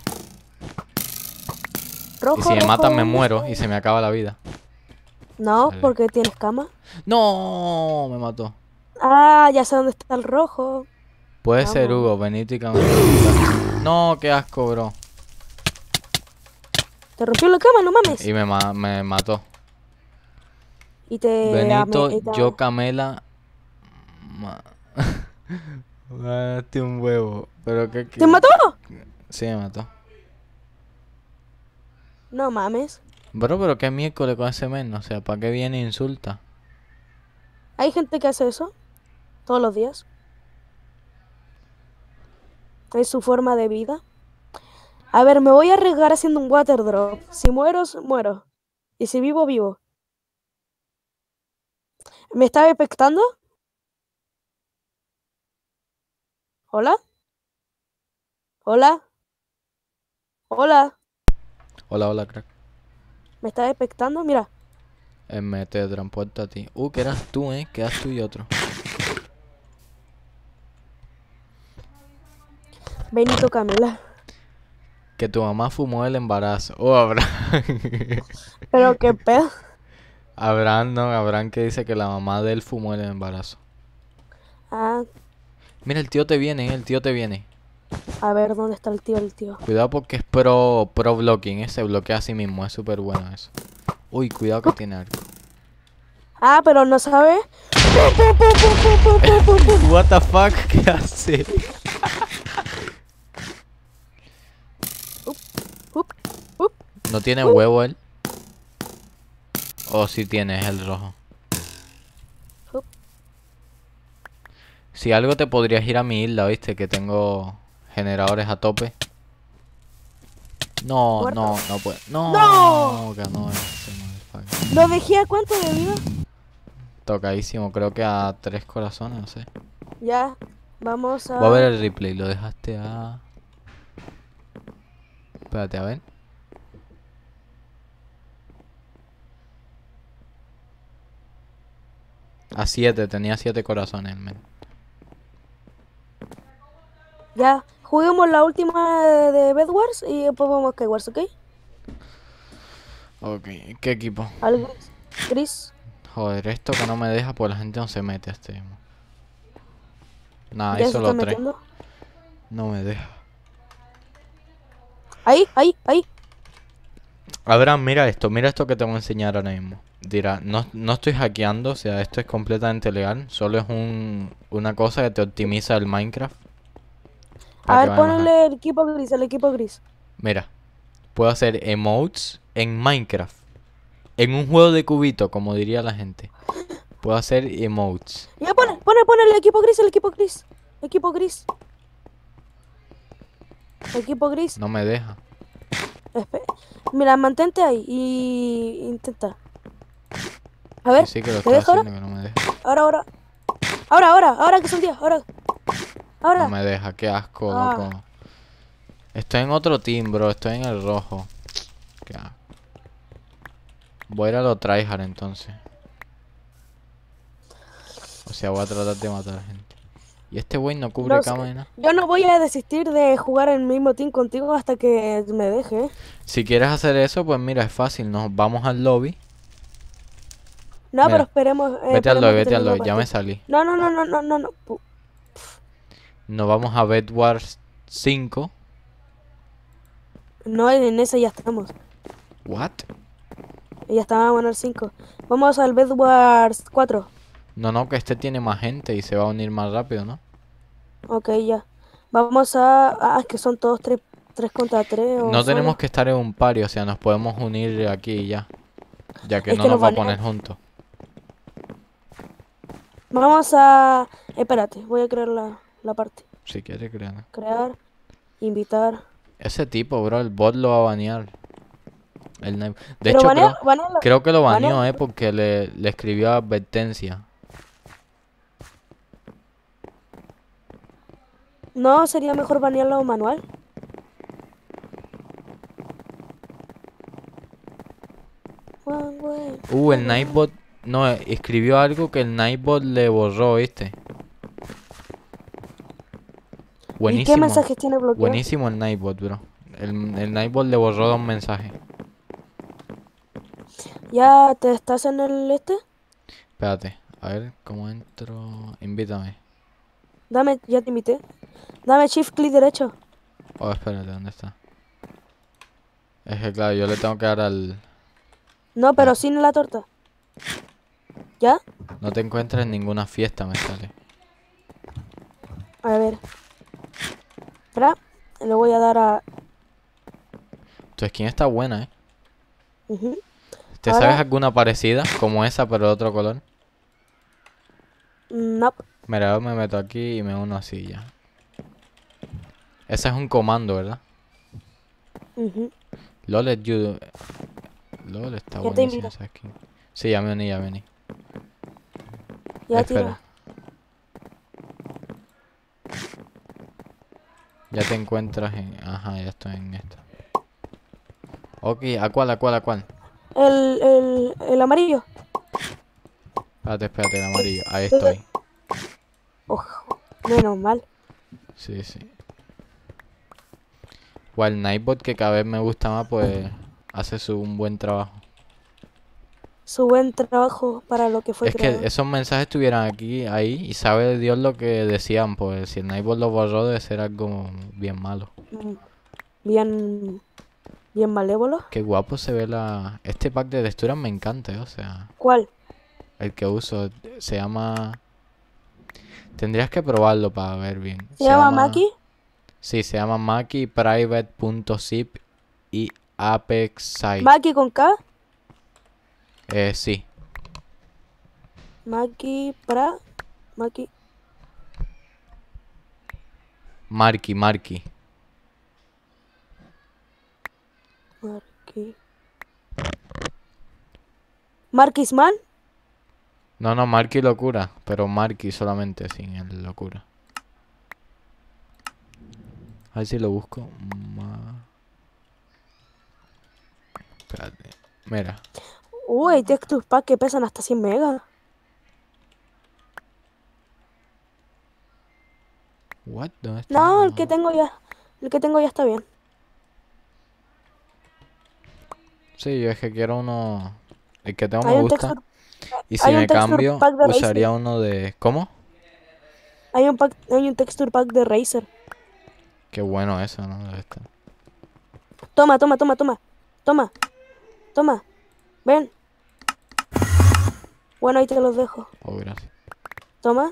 Rojo, Y si me rojo, matan me ¿dónde muero estás? y se me acaba la vida. No, Vale. porque tienes cama. No, me mató. Ah, ya sé dónde está el rojo. Puede ser Vamos. Hugo, Benito y Camilo. No, qué asco, bro. Te rompió la cama, no mames. Y me mató. Y te... Benito, y te- yo, Camela. Ma... Mate un huevo. Pero qué. ¿Te mató? Sí, me mató. No mames. Bro, pero qué miércoles con ese men. O sea, ¿para qué viene e insulta? Hay gente que hace eso todos los días. Es su forma de vida. A ver, me voy a arriesgar haciendo un water drop. Si muero, muero. Y si vivo, vivo. ¿Me está expectando? ¿Hola? ¿Hola? ¿Hola? Hola, hola, crack. ¿Me está expectando? Mira. Me te transporta a ti. Que eras tú, quedas tú y otro. Benito Camila. Que tu mamá fumó el embarazo. Abraham. Pero qué pedo. Abraham no, Abraham que dice que la mamá de él fumó el embarazo. Ah, Mira, el tío te viene, el tío te viene. a ver, ¿dónde está el tío? Cuidado porque es pro blocking, se bloquea a sí mismo, es súper bueno eso. Uy, cuidado que tiene arco. Ah, pero no sabe. What the fuck, ¿qué hace? ¿No tiene huevo él? O si tiene, es el rojo. Hup. Si algo te podrías ir a mi isla, ¿viste? Que tengo generadores a tope. No, Muerto. no, no puede. No, ¡No! ganó este motherfucker. ¿Lo dejé a cuánto de vida? Tocadísimo, creo que a 3 corazones, no sé. Ya, vamos Voy a ver a... el replay, lo dejaste a... Espérate, a ver. A 7, tenía 7 corazones, men. Ya, juguemos la última de Bed Wars y después vamos a Skywars, ¿ok? Ok, ¿qué equipo? Al gris. Gris. Joder, esto que no me deja, pues la gente no se mete a este. Nada, hay Ya se está solo 3. metiendo. No me deja. Ahí, ahí, ahí. Abraham, mira esto que te voy a enseñar ahora mismo. Dirá, no estoy hackeando, o sea, esto es completamente legal. Solo es una cosa que te optimiza el Minecraft. A Para que ver, vayan los ponle el equipo gris, el equipo gris. Mira, puedo hacer emotes en Minecraft. En un juego de cubito, como diría la gente. Puedo hacer emotes. Ya, pone el equipo gris, el equipo gris. Equipo gris. Equipo gris. No me deja. Mira, mantente ahí y intenta. A Sí, ver, sí que lo ¿te estoy deja haciendo, ahora? que no me deja. Ahora que son 10, ahora. No Ahora. me deja, qué asco, Ah, loco. Estoy en otro team, bro. Estoy en el rojo. Qué asco. Voy a ir a lo tryhard entonces. O sea, voy a tratar de matar gente. Y este güey no cubre no sé. cámara. Yo no voy a desistir de jugar en el mismo team contigo hasta que me deje. Si quieres hacer eso, pues mira, es fácil. Nos vamos al lobby. No, Mira, pero esperemos, vete al esperemos lobby, que vete al termine la lobby. Ya me partida. salí. No. Nos vamos a Bed Wars 5. No, en esa ya estamos. ¿What? Ya estábamos en el 5. Vamos al Bed Wars 4. No, que este tiene más gente y se va a unir más rápido, ¿no? Ok, ya. Vamos a... Ah, es que son todos 3 contra 3 o No tenemos solo. que estar en un party, o sea, nos podemos unir aquí y ya. Ya que Es no que nos nos va a banean. poner juntos. Vamos a... Espérate, voy a crear la parte. Si quieres, créanlo. Crear, invitar. Ese tipo, bro, el bot lo va a banear. De Pero hecho, banealo. creo que lo baneó, Banealo. porque le escribió advertencia. No, sería mejor banearlo manual. One way, El Nightbot. No, escribió algo que el Nightbot le borró, ¿viste? ¿Y qué Buenísimo. mensajes tiene bloqueado? Buenísimo el Nightbot, bro. El Nightbot le borró 2 mensajes. ¿Ya te estás en el este? Espérate, a ver cómo entro. Invítame. Dame, ya te invité. Dame shift clic derecho. Oh, espérate, ¿dónde está? Es que claro, yo le tengo que dar al... No, pero Ah. sin la torta. ¿Ya? No te encuentras en ninguna fiesta, me sale. A ver. Espera. Le voy a dar a... Tu skin está buena, ¿eh? Ujú. ¿Te Ahora- sabes alguna parecida? Como esa, pero de otro color. No. Mira, yo me meto aquí y me uno así ya. Ese es un comando, ¿verdad? Ujú. LOL es you... LOL está Ya te buenísima invito. esa skin. Sí, ya me uní, ya me uní. Ya Espera. tira. Ya te encuentras en... Ajá, ya estoy en esta. Ok, ¿a cuál, a cuál, a cuál? El amarillo. Espérate, el amarillo. Ahí estoy. Ojo. Menos mal. Sí, sí. O el Nightbot, que cada vez me gusta más, pues hace un buen trabajo. Su buen trabajo para lo que fue Es creado. que esos mensajes estuvieran aquí, ahí, y sabe Dios lo que decían, pues si el Nightbot lo borró debe ser algo bien malo. Mm, Bien... Bien malévolo. Qué guapo se ve la... Este pack de texturas me encanta, o sea, ¿Cuál? el que uso se llama... Tendrías que probarlo para ver bien. ¿Se llama Maki? Sí, se llama Maki Private.zip y Apex Site. Maki con K. Sí. Maki para. Maki. Marky. Marki. Marquisman. No, Marky locura. Pero Marky solamente, sin el locura. A ver si lo busco. Espérate. Mira. Uy, texture pack que pesan hasta 100 megas. What? ¿Dónde está? No, el que tengo ya. El que tengo ya está bien. Sí, yo es que quiero uno. El que tengo me Hay un gusta. texture, Y si hay un me texture cambio, pack de usaría Razer. uno de. ¿Cómo? Hay un texture pack de Razer. Qué bueno eso, ¿no? Debe estar. Toma, toma, toma, toma. Toma. Toma. Ven. Bueno, ahí te los dejo. Oh, gracias. Toma.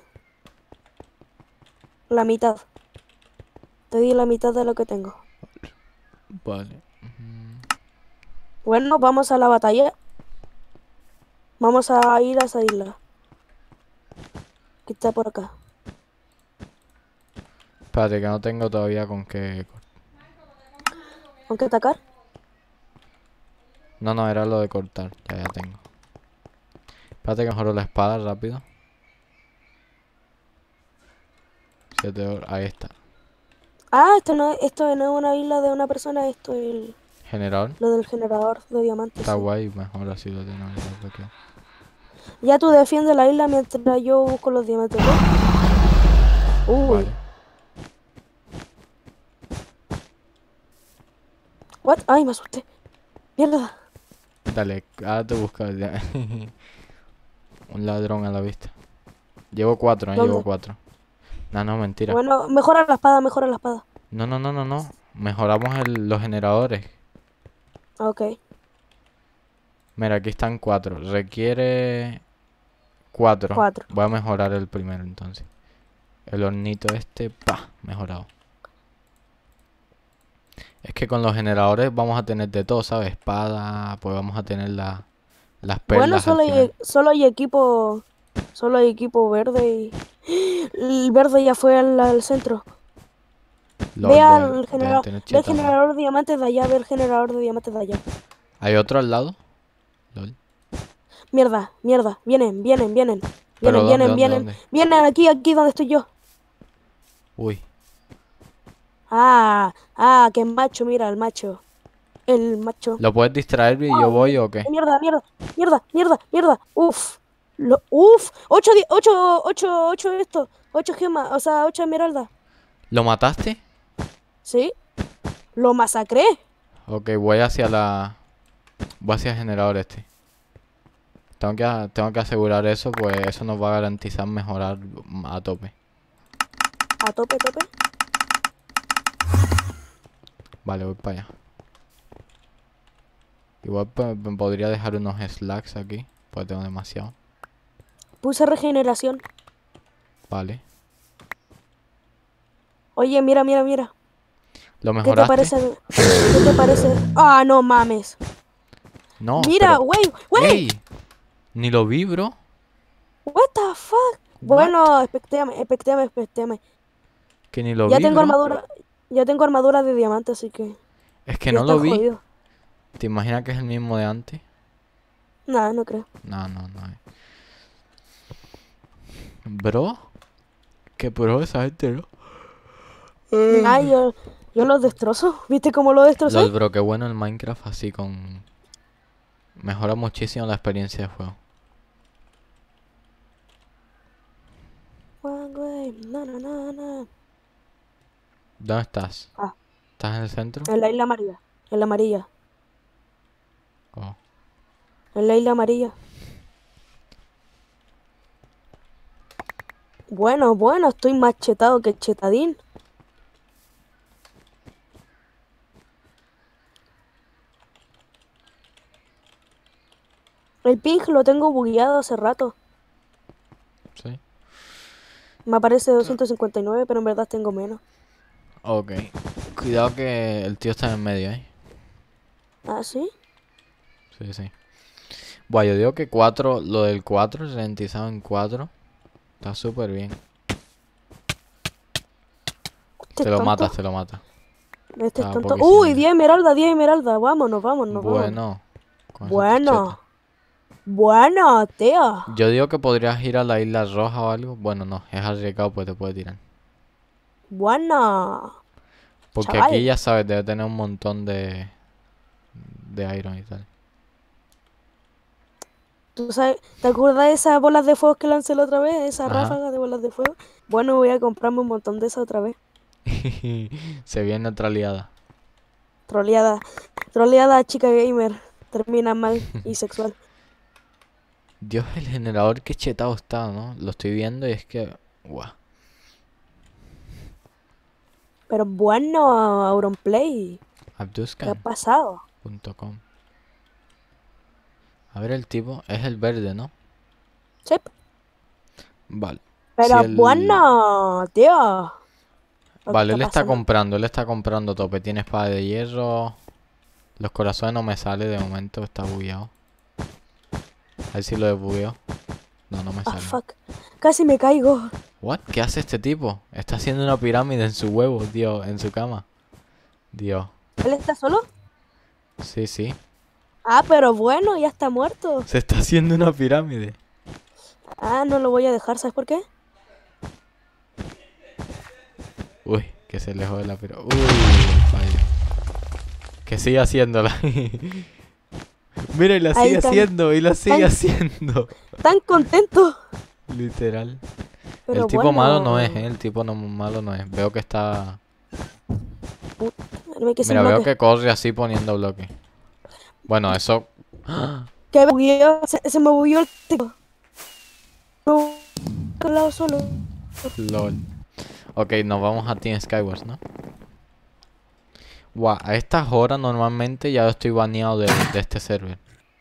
La mitad. Te di la mitad de lo que tengo. Vale. Bueno, vamos a la batalla. Vamos a ir a esa isla. Que está por acá. Espérate, que no tengo todavía con qué. ¿Con qué atacar? No, era lo de cortar. Ya tengo. Espérate que mejoro la espada rápido. 7 horas. Ahí está. Ah, esto no es una isla de una persona, esto es Generador. lo del generador de diamantes. Está Sí. guay. Mejor así lo tengo. Ya tú defiendes la isla mientras yo busco los diamantes. ¿No? Uy. Vale. What? Ay, me asusté. Mierda. Dale, ahora te busco. Un ladrón a la vista. Llevo 4, ¿Dónde? llevo 4. No, mentira. Bueno, mejora la espada, mejora la espada. No. Mejoramos los generadores. Ok. Mira, aquí están 4. Requiere 4. 4. Voy a mejorar el primero entonces. El hornito este, mejorado. Es que con los generadores vamos a tener de todo, ¿sabes? Espada, pues vamos a tener las Bueno, perlas al final. solo hay equipo verde y el verde ya fue al centro. Ve al generador de diamantes de allá, ve el generador de diamantes de allá. ¿Hay otro al lado? Lol. Mierda, vienen. ¿Pero dónde? Vienen aquí donde estoy yo. Uy. Qué macho, mira, el macho. El macho. ¿Lo puedes distraer y yo voy o qué? Mierda. Uf. 8 gemas, o sea, 8 esmeraldas. ¿Lo mataste? ¿Sí? Lo masacré. Ok, voy hacia el generador este. Tengo que asegurar eso, pues eso nos va a garantizar mejorar a tope. A tope. Vale, voy para allá. Igual me podría dejar unos slacks aquí, pues tengo demasiado. Puse regeneración. Vale. Oye, mira. ¿Lo mejoraste? ¿Qué te parece? Ah, no mames. No, mira, güey. ¡Ey! Ni lo vi, bro. What the fuck? Bueno, espectéame. Que ni lo ya vi, tengo bro. armadura. Ya tengo armadura de diamante, así que. Es que ya no lo vi. jodido. ¿Te imaginas que es el mismo de antes? Nada, no creo. No. Bro. Qué pro esa gente, ¿no? Ay, yo los destrozo. ¿Viste cómo lo destrocé? Lol, bro, qué bueno el Minecraft así con... Mejora muchísimo la experiencia de juego. No. ¿Dónde estás? Ah. ¿Estás en el centro? En la isla amarilla. En la amarilla. Oh. En la isla amarilla. Bueno, estoy más chetado que chetadín. El ping lo tengo bugueado hace rato. Sí. Me aparece 259, pero en verdad tengo menos. Ok. Cuidado que el tío está en medio, ¿eh? Ah, ¿sí? Sí, sí. Bueno, yo digo que 4, lo del 4, ralentizado en 4, está súper bien. ¿Este Te es lo tonto? matas, te lo matas. Este es Está tonto. poquísimo ¡Uy! ya. 10 esmeralda, 10 esmeralda. Vámonos, vámonos, vámonos. Bueno, con eso te cheta. Bueno, bueno, tío. Yo digo que podrías ir a la isla roja o algo. Bueno, no, es arriesgado pues te puede tirar. Bueno, Porque aquí chaval. ya sabes, debe tener un montón de iron y tal. ¿Tú sabes? ¿Te acuerdas de esas bolas de fuego que lancé la otra vez? Esa Ajá. ráfaga de bolas de fuego. Bueno, voy a comprarme un montón de esas otra vez. Se viene otra liada. Troleada. Troleada, chica gamer. Termina mal y sexual. Dios, el generador que chetado está, ¿no? Lo estoy viendo y es que... Guau. Pero bueno, Auronplay. ¿Qué ha Abduscan.com. pasado? A ver el tipo. Es el verde, ¿no? Sí. Vale. Si Pero el... bueno, tío. ¿O Vale, qué pasa, no? él está comprando tope. Tiene espada de hierro. Los corazones no me sale de momento, está bugueado. A ver si lo desbugueo. No, no me Ah, sale. fuck. Casi me caigo. What? ¿Qué hace este tipo? Está haciendo una pirámide en su huevo, Dios, en su cama. Dios. ¿Él está solo? Sí, sí. Ah, pero bueno, ya está muerto. Se está haciendo una pirámide. Ah, no lo voy a dejar, ¿sabes por qué? Uy, que se le jode la pirámide. Uy, el fallo. Que sigue haciéndola. Mira, y la Ahí sigue están. haciendo, y la sigue Tan, haciendo. tan contento. Literal. El Pero tipo malo no es, bueno. ¿eh? El tipo no, malo no es. Veo que está... Me quedé sin Mira, veo bloque. que corre así poniendo bloque. Bueno, eso... ¡Ah! Que me bugueó, se me bugueó el tipo. No, al lado solo. LOL. Ok, nos vamos a Team Skywars, ¿no? Guau, a estas horas normalmente ya estoy baneado de este server.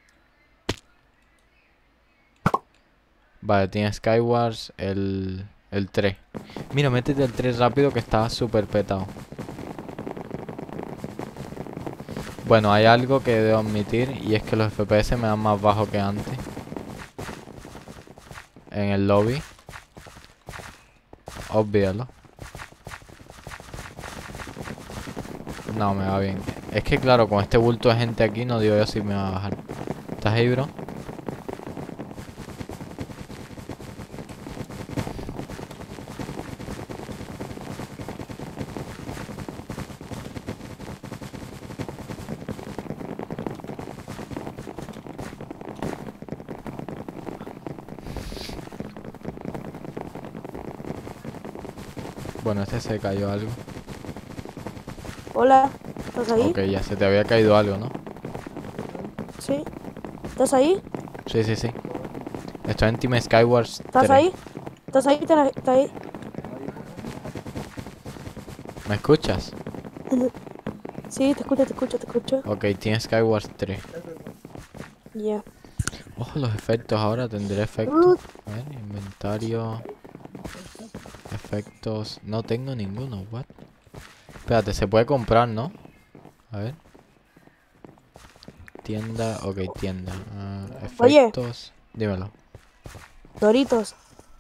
Vale, Team Skywars, el 3. Mira, métete el 3 rápido que está súper petado. Bueno, hay algo que debo admitir y es que los FPS me dan más bajo que antes. En el lobby. Obvíalo. No, me va bien. Es que claro, con este bulto de gente aquí no digo yo si me va a bajar. ¿Estás ahí, bro? Bueno, este se cayó algo. Hola, ¿estás ahí? Ok, ya se te había caído algo, ¿no? Sí. ¿Estás ahí? Sí, sí, sí. Estoy en Team Skywars ¿Estás 3. ahí? ¿Estás ahí? ¿Estás ahí? ¿Me escuchas? Sí, te escucho, te escucho, te escucho. Ok, Team Skywars 3. Ya. Ojo los efectos, ahora tendré Uh, efectos. A ver, inventario. Efectos. No tengo ninguno, what? Espérate, se puede comprar, ¿no? A ver. Tienda, ok, tienda. Oye, Efectos. Dímelo. Doritos.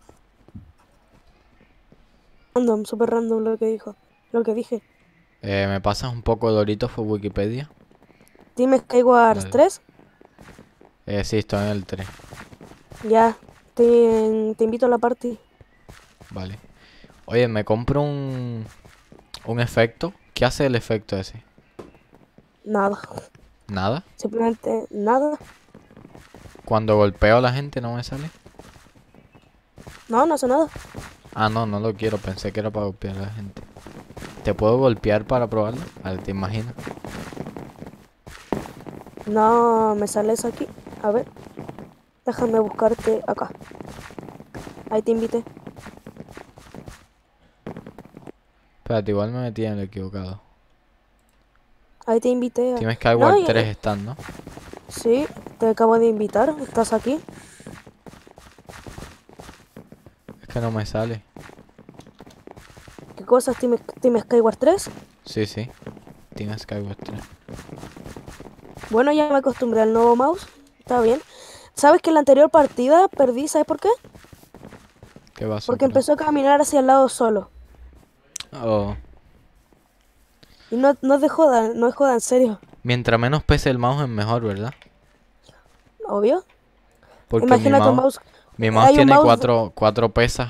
Random, super random lo que dijo. Lo que dije. ¿Me pasas un poco de Doritos por Wikipedia? Dime Skywars Vale. 3. Sí, estoy en el 3. Ya. Te invito a la party. Vale. Oye, me compro un efecto. ¿Qué hace el efecto ese? Nada. Nada. Simplemente nada. Cuando golpeo a la gente no me sale. No, no hace nada. Ah, no, no lo quiero. Pensé que era para golpear a la gente. ¿Te puedo golpear para probarlo? A ver, ¿te imaginas? No me sales aquí. A ver. Déjame buscarte acá. Ahí te invité. Espérate, igual me metí en el equivocado. Ahí te invité. Team No, Skyward 3 están, ¿no? sí, te acabo de invitar. ¿Estás aquí? Es que no me sale. ¿Qué cosas? ¿Team Skyward 3? Sí, sí. Team Skyward 3. Bueno, ya me acostumbré al nuevo mouse. Está bien. ¿Sabes que en la anterior partida perdí? ¿Sabes por qué? ¿Qué pasó, Porque bro? empezó a caminar hacia el lado solo. Oh. Y no es de joda, no es joda, en serio. Mientras menos pese el mouse es mejor, ¿verdad? Obvio. Porque Imagínate un mouse. mi mouse Hay un tiene mouse, cuatro pesas.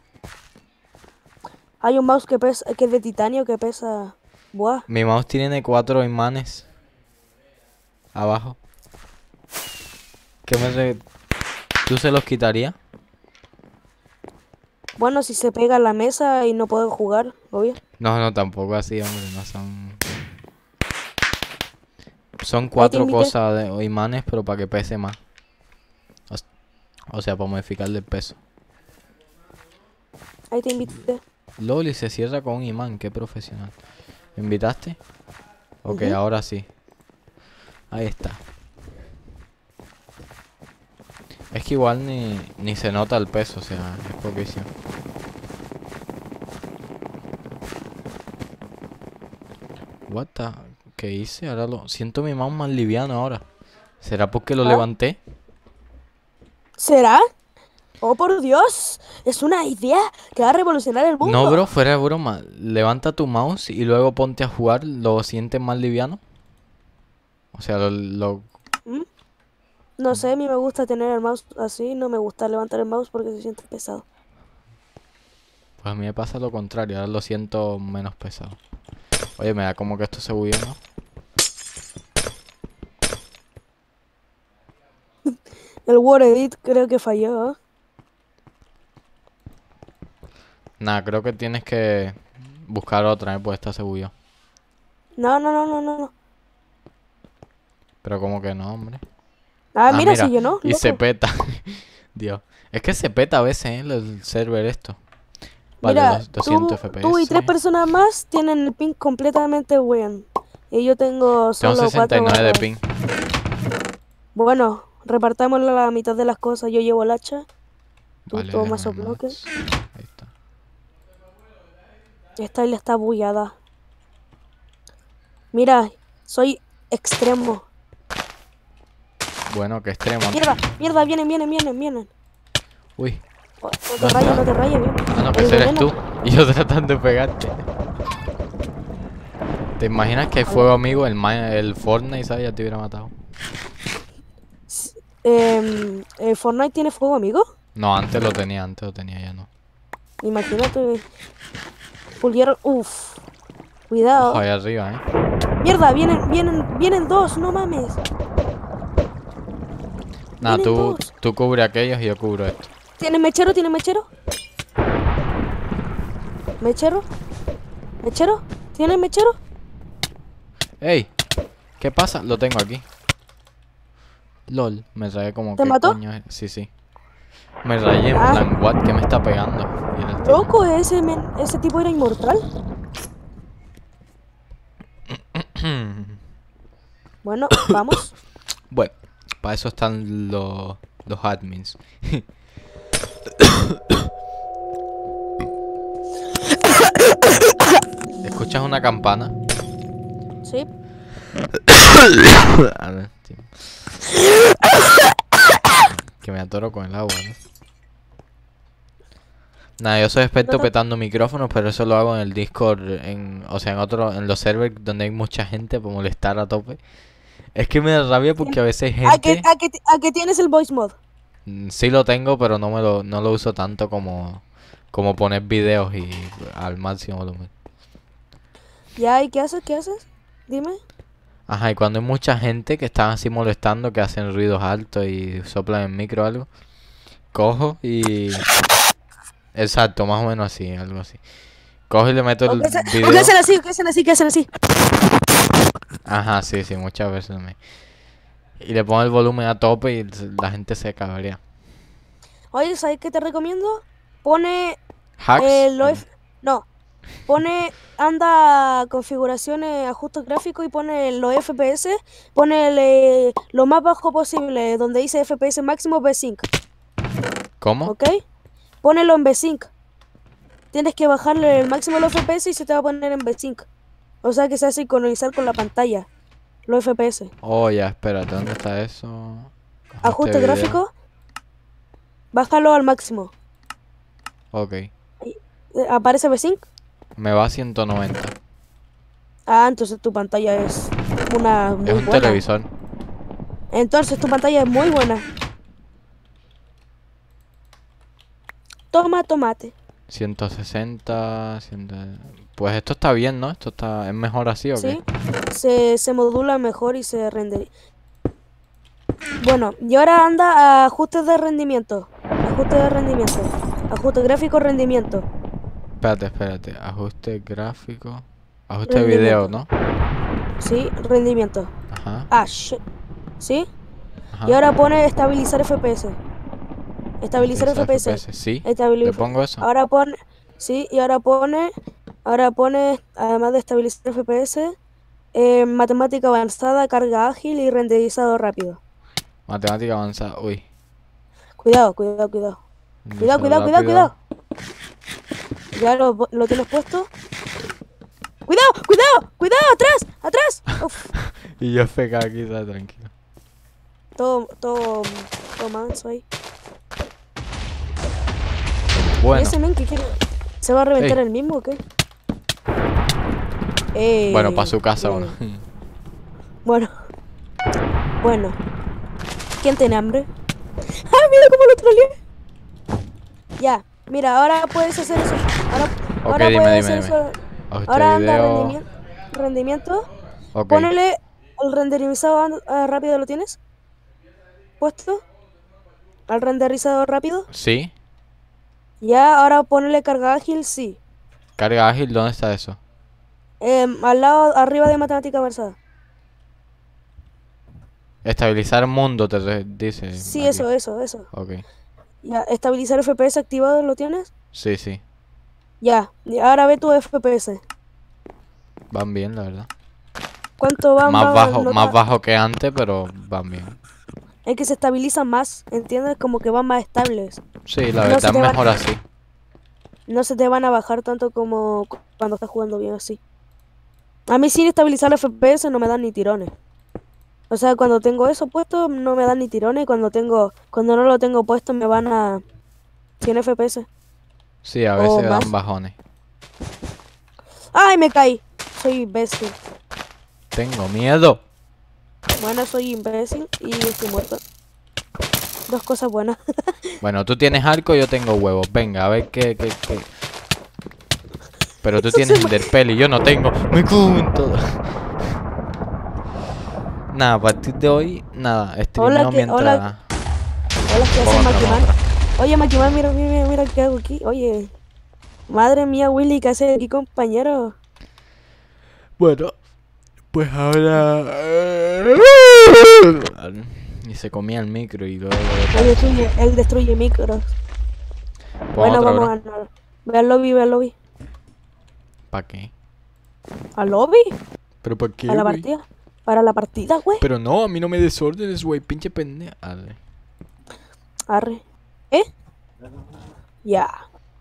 hay un mouse que pesa, que es de titanio que pesa. Buah. Mi mouse tiene 4 imanes abajo. ¿Tú se los quitarías? Bueno, si se pega a la mesa y no puedo jugar, obvio. No, no, tampoco así, hombre, no son... Son Ahí te 4 invité. cosas de imanes, pero para que pese más. O sea, para modificarle el peso. Ahí te invité. Loli se cierra con un imán, qué profesional. ¿Me invitaste? Ok, Ujú. ahora sí. Ahí está. Es que igual ni se nota el peso, o sea, es poquísimo. What the... ¿Qué hice? Ahora lo... Siento mi mouse más liviano ahora. ¿Será porque lo ¿Ah? levanté? ¿Será? Oh, por Dios. Es una idea que va a revolucionar el No, mundo. bro, fuera de broma. Levanta tu mouse y luego ponte a jugar. ¿Lo sientes más liviano? O sea, ¿Mm? No sé, a mí me gusta tener el mouse así. No me gusta levantar el mouse porque se siente pesado. Pues a mí me pasa lo contrario. Ahora lo siento menos pesado. Oye, me da como que esto se bugueó, ¿no? El Word Edit creo que falló, ¿eh? Nada, creo que tienes que buscar otra, pues esta se bugueó. No. Pero como que no, hombre. Ah, Ah, mira, mira. si yo no, Y se loco. peta. Dios. Es que se peta a veces, el server esto. Vale, Mira, 200 tú y FPS. 3 personas más tienen el ping completamente bien. Y yo tengo Tengo solo 4 69 de barras. ping. Bueno, repartamos la mitad de las cosas. Yo llevo el hacha, tú Vale, tomas déjame esos bloques. mods. Ahí está. Esta isla está bullada. Mira, soy extremo. Bueno, qué extremo. Mierda, vienen. Uy, Oh, ¿dónde no te está? rayes, bien. Ah, no, El pues eres veneno. tú. Y yo tratando de pegarte. ¿Te imaginas que hay fuego amigo? El Fortnite, ¿sabes? Ya te hubiera matado. ¿El Fortnite tiene fuego, amigo? No, antes lo tenía, ya no. Imagínate. Pulieron. Uf. Ojo Cuidado. ahí arriba, ¿eh? Mierda, vienen dos, no mames. Nada, Vienen dos. tú cubre aquellos y yo cubro esto. ¿Tienes mechero? ¿Mechero? ¿Tienes mechero? ¡Ey! ¿Qué pasa? Lo tengo aquí. LOL, me rayé como ¿Te que mató? coño es. Sí. Me rayé en Ah, plan, what, ¿qué me está pegando? Y era el tío. loco, ese tipo era inmortal. Bueno, vamos. Bueno, para eso están los admins. ¿Escuchas una campana? Sí. A ver, tío. Que me atoro con el agua, ¿no? Nada, yo soy experto petando micrófonos, pero eso lo hago en el Discord, o sea, en los servers donde hay mucha gente para molestar a tope. Es que me da rabia porque a veces hay gente... ¿A qué tienes el voice mod? Sí lo tengo, pero no lo uso tanto como poner videos y al máximo volumen. Ya, ¿y qué haces? Dime. Ajá, y cuando hay mucha gente que están así molestando, que hacen ruidos altos y soplan el micro o algo, cojo y... Exacto, más o menos así, algo así. Cojo y le meto el video... ¿O qué hacen así? Ajá, sí, muchas veces y le pongo el volumen a tope y la gente se cabrea. Oye, ¿sabes qué te recomiendo? Pone ¿Hacks? No. Anda a configuraciones, ajustes gráficos y pone los FPS. Pone lo más bajo posible, donde dice FPS máximo V-Sync. ¿Cómo? ¿Ok? Ponelo en V-Sync. Tienes que bajarle el máximo de los FPS y se te va a poner en V-Sync. O sea que se va a sincronizar con la pantalla. los FPS. Oh, ya, espérate, ¿dónde está eso? Ajuste video. gráfico. Bájalo al máximo. Ok. ¿Aparece V-Sync? Me va a 190. Ah, entonces tu pantalla es una muy Es un buena. televisor. Entonces tu pantalla es muy buena. Toma tomate. 160, 100... Pues esto está bien, ¿no? Esto está... ¿Es mejor así o qué? Sí, se modula mejor y se renderiza. Bueno, y ahora anda a ajustes de rendimiento. Ajuste de rendimiento. Ajuste gráfico, rendimiento. Espérate. Ajuste gráfico. Ajuste de video, ¿no? Sí, rendimiento. Ajá. Ah, shit. ¿Sí? Ajá. Y ahora pone estabilizar FPS. Estabilizar FPS. Sí. Estabilizar. ¿Le pongo eso? Ahora pone. Sí, y ahora pone, además de estabilizar FPS, matemática avanzada, carga ágil y renderizado rápido. Matemática avanzada. Uy. Cuidado. Renderizado Cuidado. rápido. ¿Ya lo tienes puesto? ¡Cuidado! ¡Atrás! Uf, Y yo FK aquí, está tranquilo. todo manso ahí. ¿Y Bueno. ese men qué quiere? ¿Se va a reventar Ey. el mismo o qué? Bueno, para su casa bueno. uno. Bueno. ¿Quién tiene hambre? ¡Ah, mira cómo lo troleé! Ya, mira, ahora puedes hacer eso. Ahora dime, puedes dime. hacer eso. Ajuste Ahora de anda video. rendimiento. Ok. Ponele el renderizado rápido, ¿lo tienes? ¿Puesto? ¿Al renderizado rápido? Sí. Ya, ahora ponele carga ágil, sí. Carga ágil, ¿dónde está eso? Al lado, arriba de matemática avanzada. Estabilizar mundo, dice. Sí, aquí. eso. Ok. Ya, estabilizar FPS activado, ¿lo tienes? Sí. Ya, y ahora ve tu FPS. Van bien, la verdad. ¿Cuánto van? Más bajo que antes, pero van bien. Es que se estabilizan más, ¿entiendes? Como que van más estables. Sí, la No verdad se es te van- mejor así. No se te van a bajar tanto como cuando estás jugando bien así. A mí sin estabilizar el FPS no me dan ni tirones. O sea, cuando tengo eso puesto no me dan ni tirones y cuando no lo tengo puesto me van a 100 FPS. Sí, a O veces más. dan bajones. ¡Ay, me caí! Soy imbécil. Tengo miedo. Bueno, soy imbécil y estoy muerto. Dos cosas buenas. Bueno, tú tienes arco, yo tengo huevos. Venga, a ver qué. Pero tú Eso tienes se me- Enderpell y yo no tengo. Me cago en todo. Nada, a partir de hoy, nada, streameo mientras. Hola, ¿qué haces, pongo otra Maquiman? otra. Oye, Maquiman, mira qué hago aquí. Oye, madre mía, Willy, ¿qué haces aquí, compañero? Bueno, pues ahora. Y se comía el micro y luego. Él destruye micros. Bueno, Otra, vamos a... Ve al lobby. ¿Para qué? ¿Al lobby? ¿Pero para qué, ¿A la güey? partida? Para la partida, güey. Pero no, a mí no me desórdenes, güey, pinche pendeja. Arre. Arre. ¿Eh? Ya.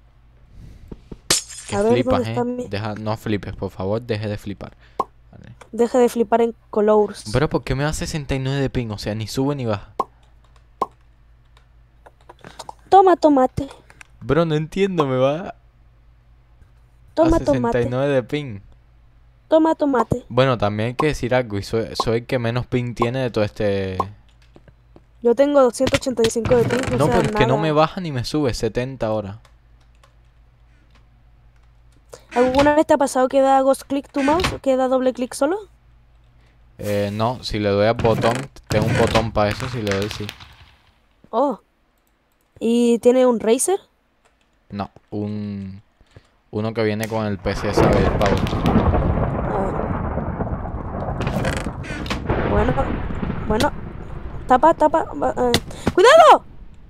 Que A ver, flipas, ¿dónde está mi...? No flipes, por favor, deje de flipar. Vale. Deja de flipar en colors. Pero ¿por qué me da 69 de ping? O sea, ni sube ni baja. Toma tomate. Bro, no entiendo, me va Toma a tomate. 69 de ping. Toma tomate. Bueno, también hay que decir algo, y soy el que menos ping tiene de todo este... Yo tengo 285 de ping, o No, sea, pero es que no nada. me baja ni me sube, 70 ahora. ¿Alguna vez te ha pasado que da ghost click tu mouse o que da doble clic solo? No, si le doy al botón, tengo un botón para eso, si le doy sí. Oh. ¿Y tiene un Razer? No, uno que viene con el PC, ¿sabes? El pavo. Bueno. Tapa. ¡Cuidado!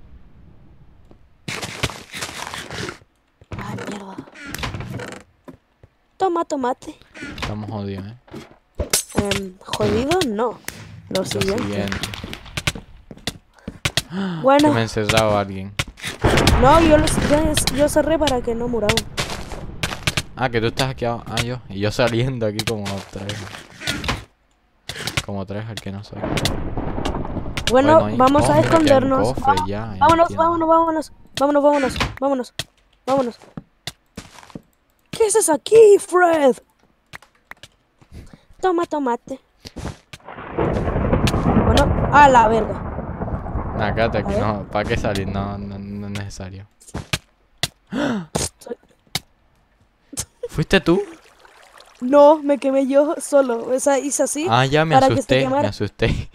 Ay, mierda. Toma tomate. Estamos jodidos, Jodido, no. Lo Lo siguiente. siguiente. Que Bueno, me encerraba alguien. no, yo cerré para que no muramos. Ah, que tú estás aquí. Y yo saliendo aquí como otra vez. Como 3 el que no soy. Bueno, hay un vamos a cofre, que hay un escondernos. cofre, ya Vámonos, entiendo. vámonos. ¿Qué haces aquí, Fred? Toma tomate. Bueno, a la verga. Nah, quédate A aquí, ver. no, ¿para qué salir? No es necesario. Soy- ¿Fuiste tú? No, me quemé yo solo. O sea, hice así Ah, ya me para que se asusté, me quemara. asusté.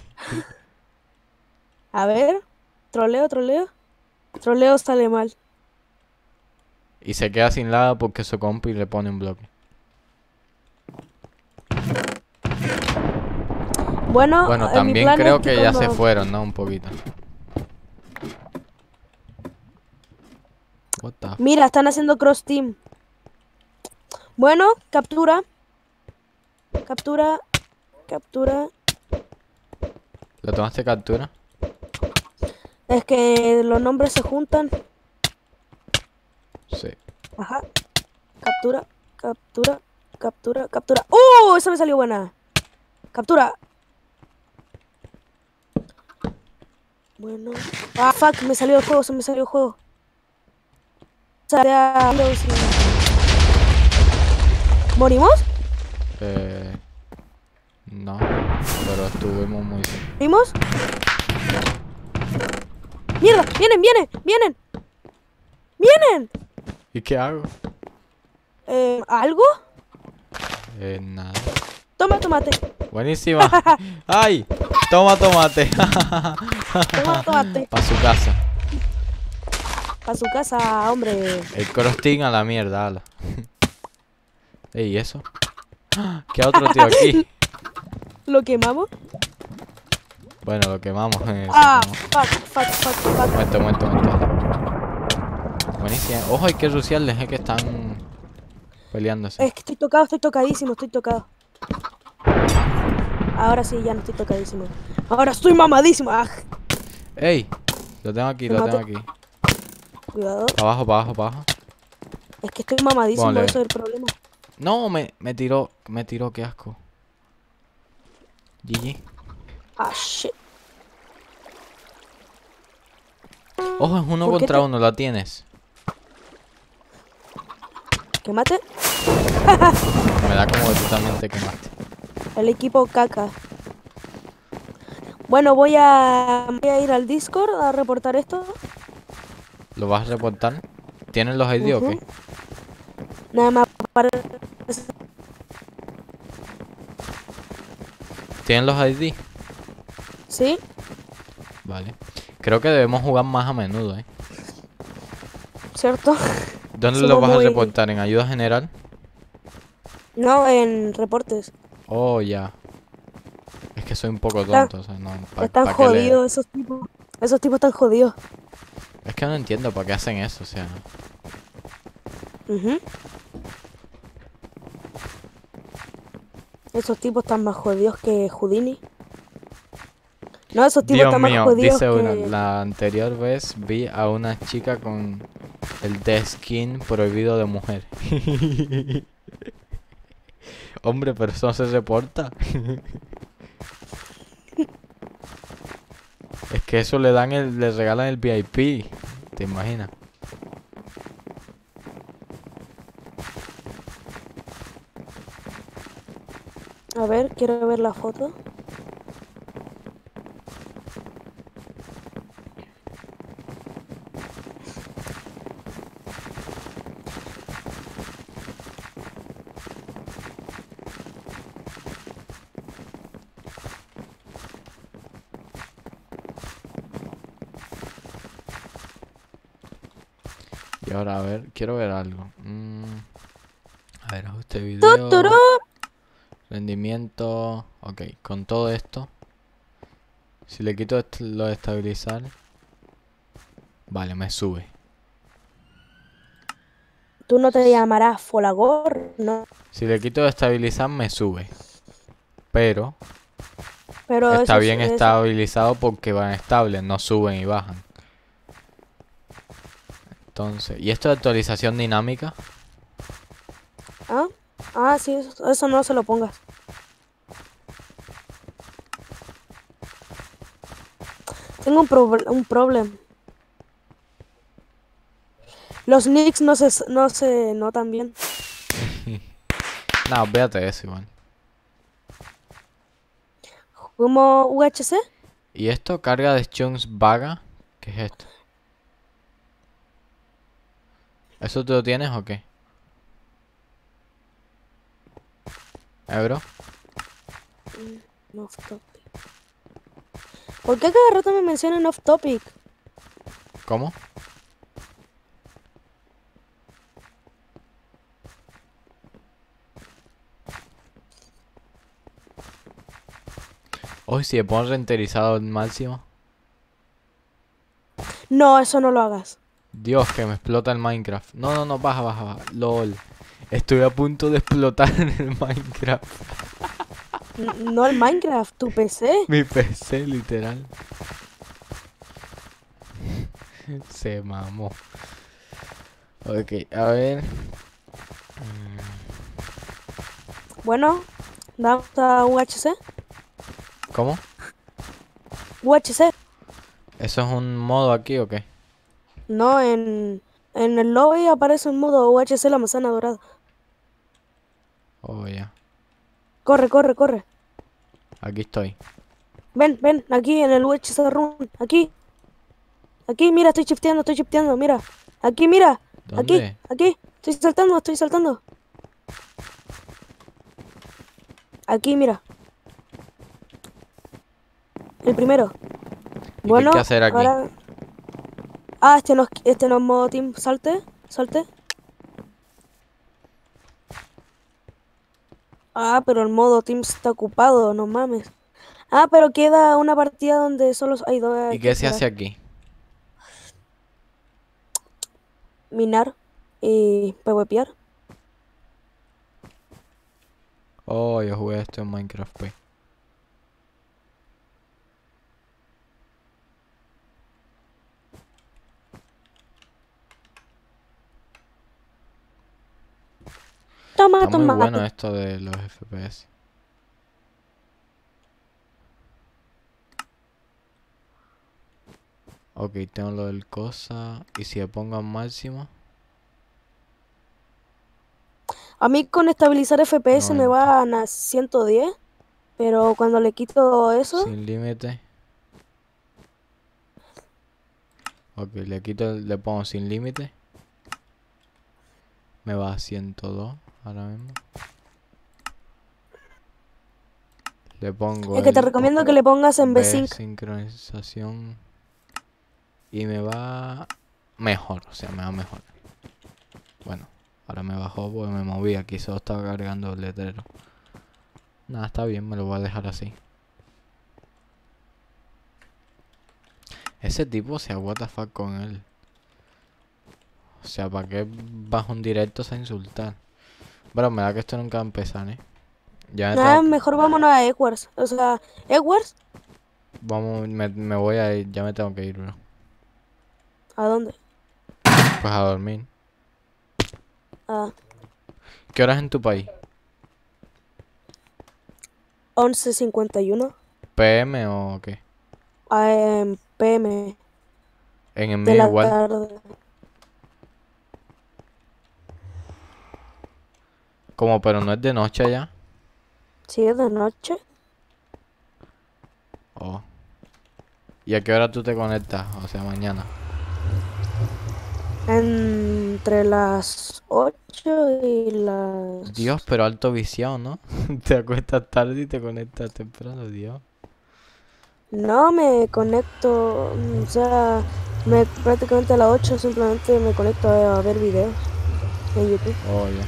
A ver. Troleo. Troleo sale mal. Y se queda sin lava porque su compi le pone un bloque. Bueno, Bueno, mi también plan creo es que ya se cuando... fueron, ¿no? Un poquito. What the f- Mira, están haciendo cross team. Bueno, captura. ¿Lo tomaste captura? Es que los nombres se juntan. Sí. Ajá. Captura. Esa me salió buena. Captura. Bueno. Ah, fuck, me salió el juego, se me salió el juego. ¿Morimos? No. Pero estuvimos muy cerca. ¿Morimos? ¡Mierda! ¡Vienen! ¿Y qué hago? ¿Algo? Nada. Toma tomate. Buenísima. ¡Ay! Toma tomate. Toma tomate. Para su casa. A su casa, hombre. El crosting a la mierda, ala. Ey, ¿y eso? ¿Qué otro tío aquí? ¿Lo quemamos? Bueno, lo quemamos. Ah, Supongo. fuck. Momento. Buenísimo. Ojo, hay que ruciarles, que están peleándose. Es que estoy tocadísimo. Ahora sí, ya no estoy tocadísimo. Ahora estoy mamadísimo. Ah, ¡Ey! Lo tengo aquí, Me lo tengo maté. aquí. cuidado. Pa' abajo. Es que estoy mamadísimo, Vale. eso es el problema. No, me tiró, qué asco. GG. Ah, shit. Ojo, es uno ¿Por qué contra uno, ¿la tienes? ¿Que mate? Me da como que tú también te quemaste. El equipo caca. Bueno, voy a ir al Discord a reportar esto. ¿Lo vas a reportar? ¿Tienen los ID o qué? Nada más para... ¿Tienen los ID? ¿Sí? Vale. Creo que debemos jugar más a menudo, ¿eh? ¿Cierto? ¿Dónde Somos lo vas a muy- reportar? ¿En ayuda general? No, en reportes. Oh, ya. Es que soy un poco Están- tonto, o sea, no... Están jodidos esos tipos. Esos tipos están jodidos. Es que no entiendo para qué hacen eso, o sea... Ujú. Esos tipos están más jodidos que Houdini. No, esos tipos Dios están más mío, jodidos dice uno, que... la anterior vez vi a una chica con el The Skin prohibido de mujer. Hombre, pero eso no se reporta. Es que eso le regalan el VIP. ¿Te imaginas? A ver, quiero ver la foto. Y ahora, a ver, quiero ver algo. A ver, ajuste video. ¡Tuturú! Rendimiento. Ok, con todo esto. Si le quito lo de estabilizar. Vale, me sube. Tú no te llamarás Folagor, ¿no? Si le quito de estabilizar, me sube. Pero Pero está eso bien es- estabilizado porque van estables, no suben y bajan. Entonces, ¿y esto de actualización dinámica? ¿Ah? Ah, sí, eso no se lo pongas. Tengo un problema. Los nicks no se notan bien. No, véate eso igual. ¿Como UHC? ¿Y esto? Carga de chunks vaga. ¿Qué es esto? ¿Eso tú lo tienes o qué? Bro? Off topic. ¿Por qué cada rato me mencionan off topic? ¿Cómo? Hoy si le pongo renderizado al máximo. No, eso no lo hagas. Dios, que me explota el Minecraft. No, no, baja, baja, baja. LOL. Estoy a punto de explotar en el Minecraft. No el Minecraft, tu PC. Mi PC, literal. Se mamó. Ok, a ver. Bueno, vamos a UHC. ¿Cómo? UHC. ¿Eso es un modo aquí o qué? No, en el lobby aparece un modo UHC la manzana dorada. Oh, ya. Corre, corre, corre. Aquí estoy. Ven, ven, aquí en el UHC Run. Aquí. Aquí, mira, estoy shifteando, mira. Aquí, mira. Aquí, ¿Dónde? aquí. Estoy saltando. Aquí, mira. El primero. ¿Y Bueno, qué hay que hacer aquí? ahora... Ah, este no es modo team. Salte. Ah, pero el modo team está ocupado, no mames. Ah, pero queda una partida donde solo hay dos ¿Y qué se equipos. hace aquí? Minar y PvPear. Oh, yo jugué esto en Minecraft, pues. Toma, Está muy tomate. bueno esto de los FPS. Ok, tengo lo del cosa. Y si le pongo en máximo. A mí con estabilizar FPS me 90. van a 110, pero cuando le quito eso, Sin límite. Ok, le quito, le pongo sin límite. Me va a 102 ahora mismo. Le pongo es que te el recomiendo que le pongas en B V-Sync. sincronización. Y me va mejor, o sea, me va mejor. Bueno, ahora me bajó porque me moví. Aquí solo estaba cargando el letrero. Nada, está bien, me lo voy a dejar así. Ese tipo, o sea, what the fuck con él. O sea, ¿para qué bajo un directo a insultar? Bueno, me da que esto nunca va a empezar, ¿eh? Ya me Nada, tengo... mejor vámonos a Edwards. O sea, Edwards, Vamos, me voy a ir, ya me tengo que ir, bro. ¿a dónde? Pues a dormir. A ¿Qué hora es en tu país? 11:51 ¿PM o qué? PM En el de mío la igual. tarde. Como, pero no es de noche ya. Sí, es de noche. Oh. ¿Y a qué hora tú te conectas? O sea, mañana. Entre las 8 y las... Dios, pero alto viciado, ¿no? Te acuestas tarde y te conectas temprano, Dios. No me conecto, o sea, prácticamente a las 8 simplemente me conecto a ver videos en YouTube. Oh, ya.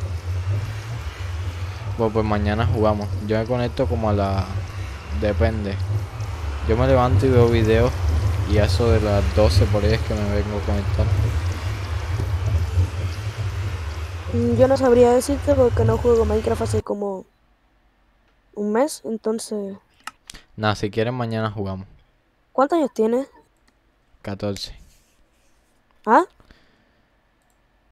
Bueno, pues mañana jugamos. Yo me conecto como a la... Depende. Yo me levanto y veo videos. Y a eso de las 12 por ahí es que me vengo a conectar. Yo no sabría decirte porque no juego Minecraft hace como un mes, entonces... Nada, si quieres mañana jugamos. ¿Cuántos años tienes? 14. ¿Ah?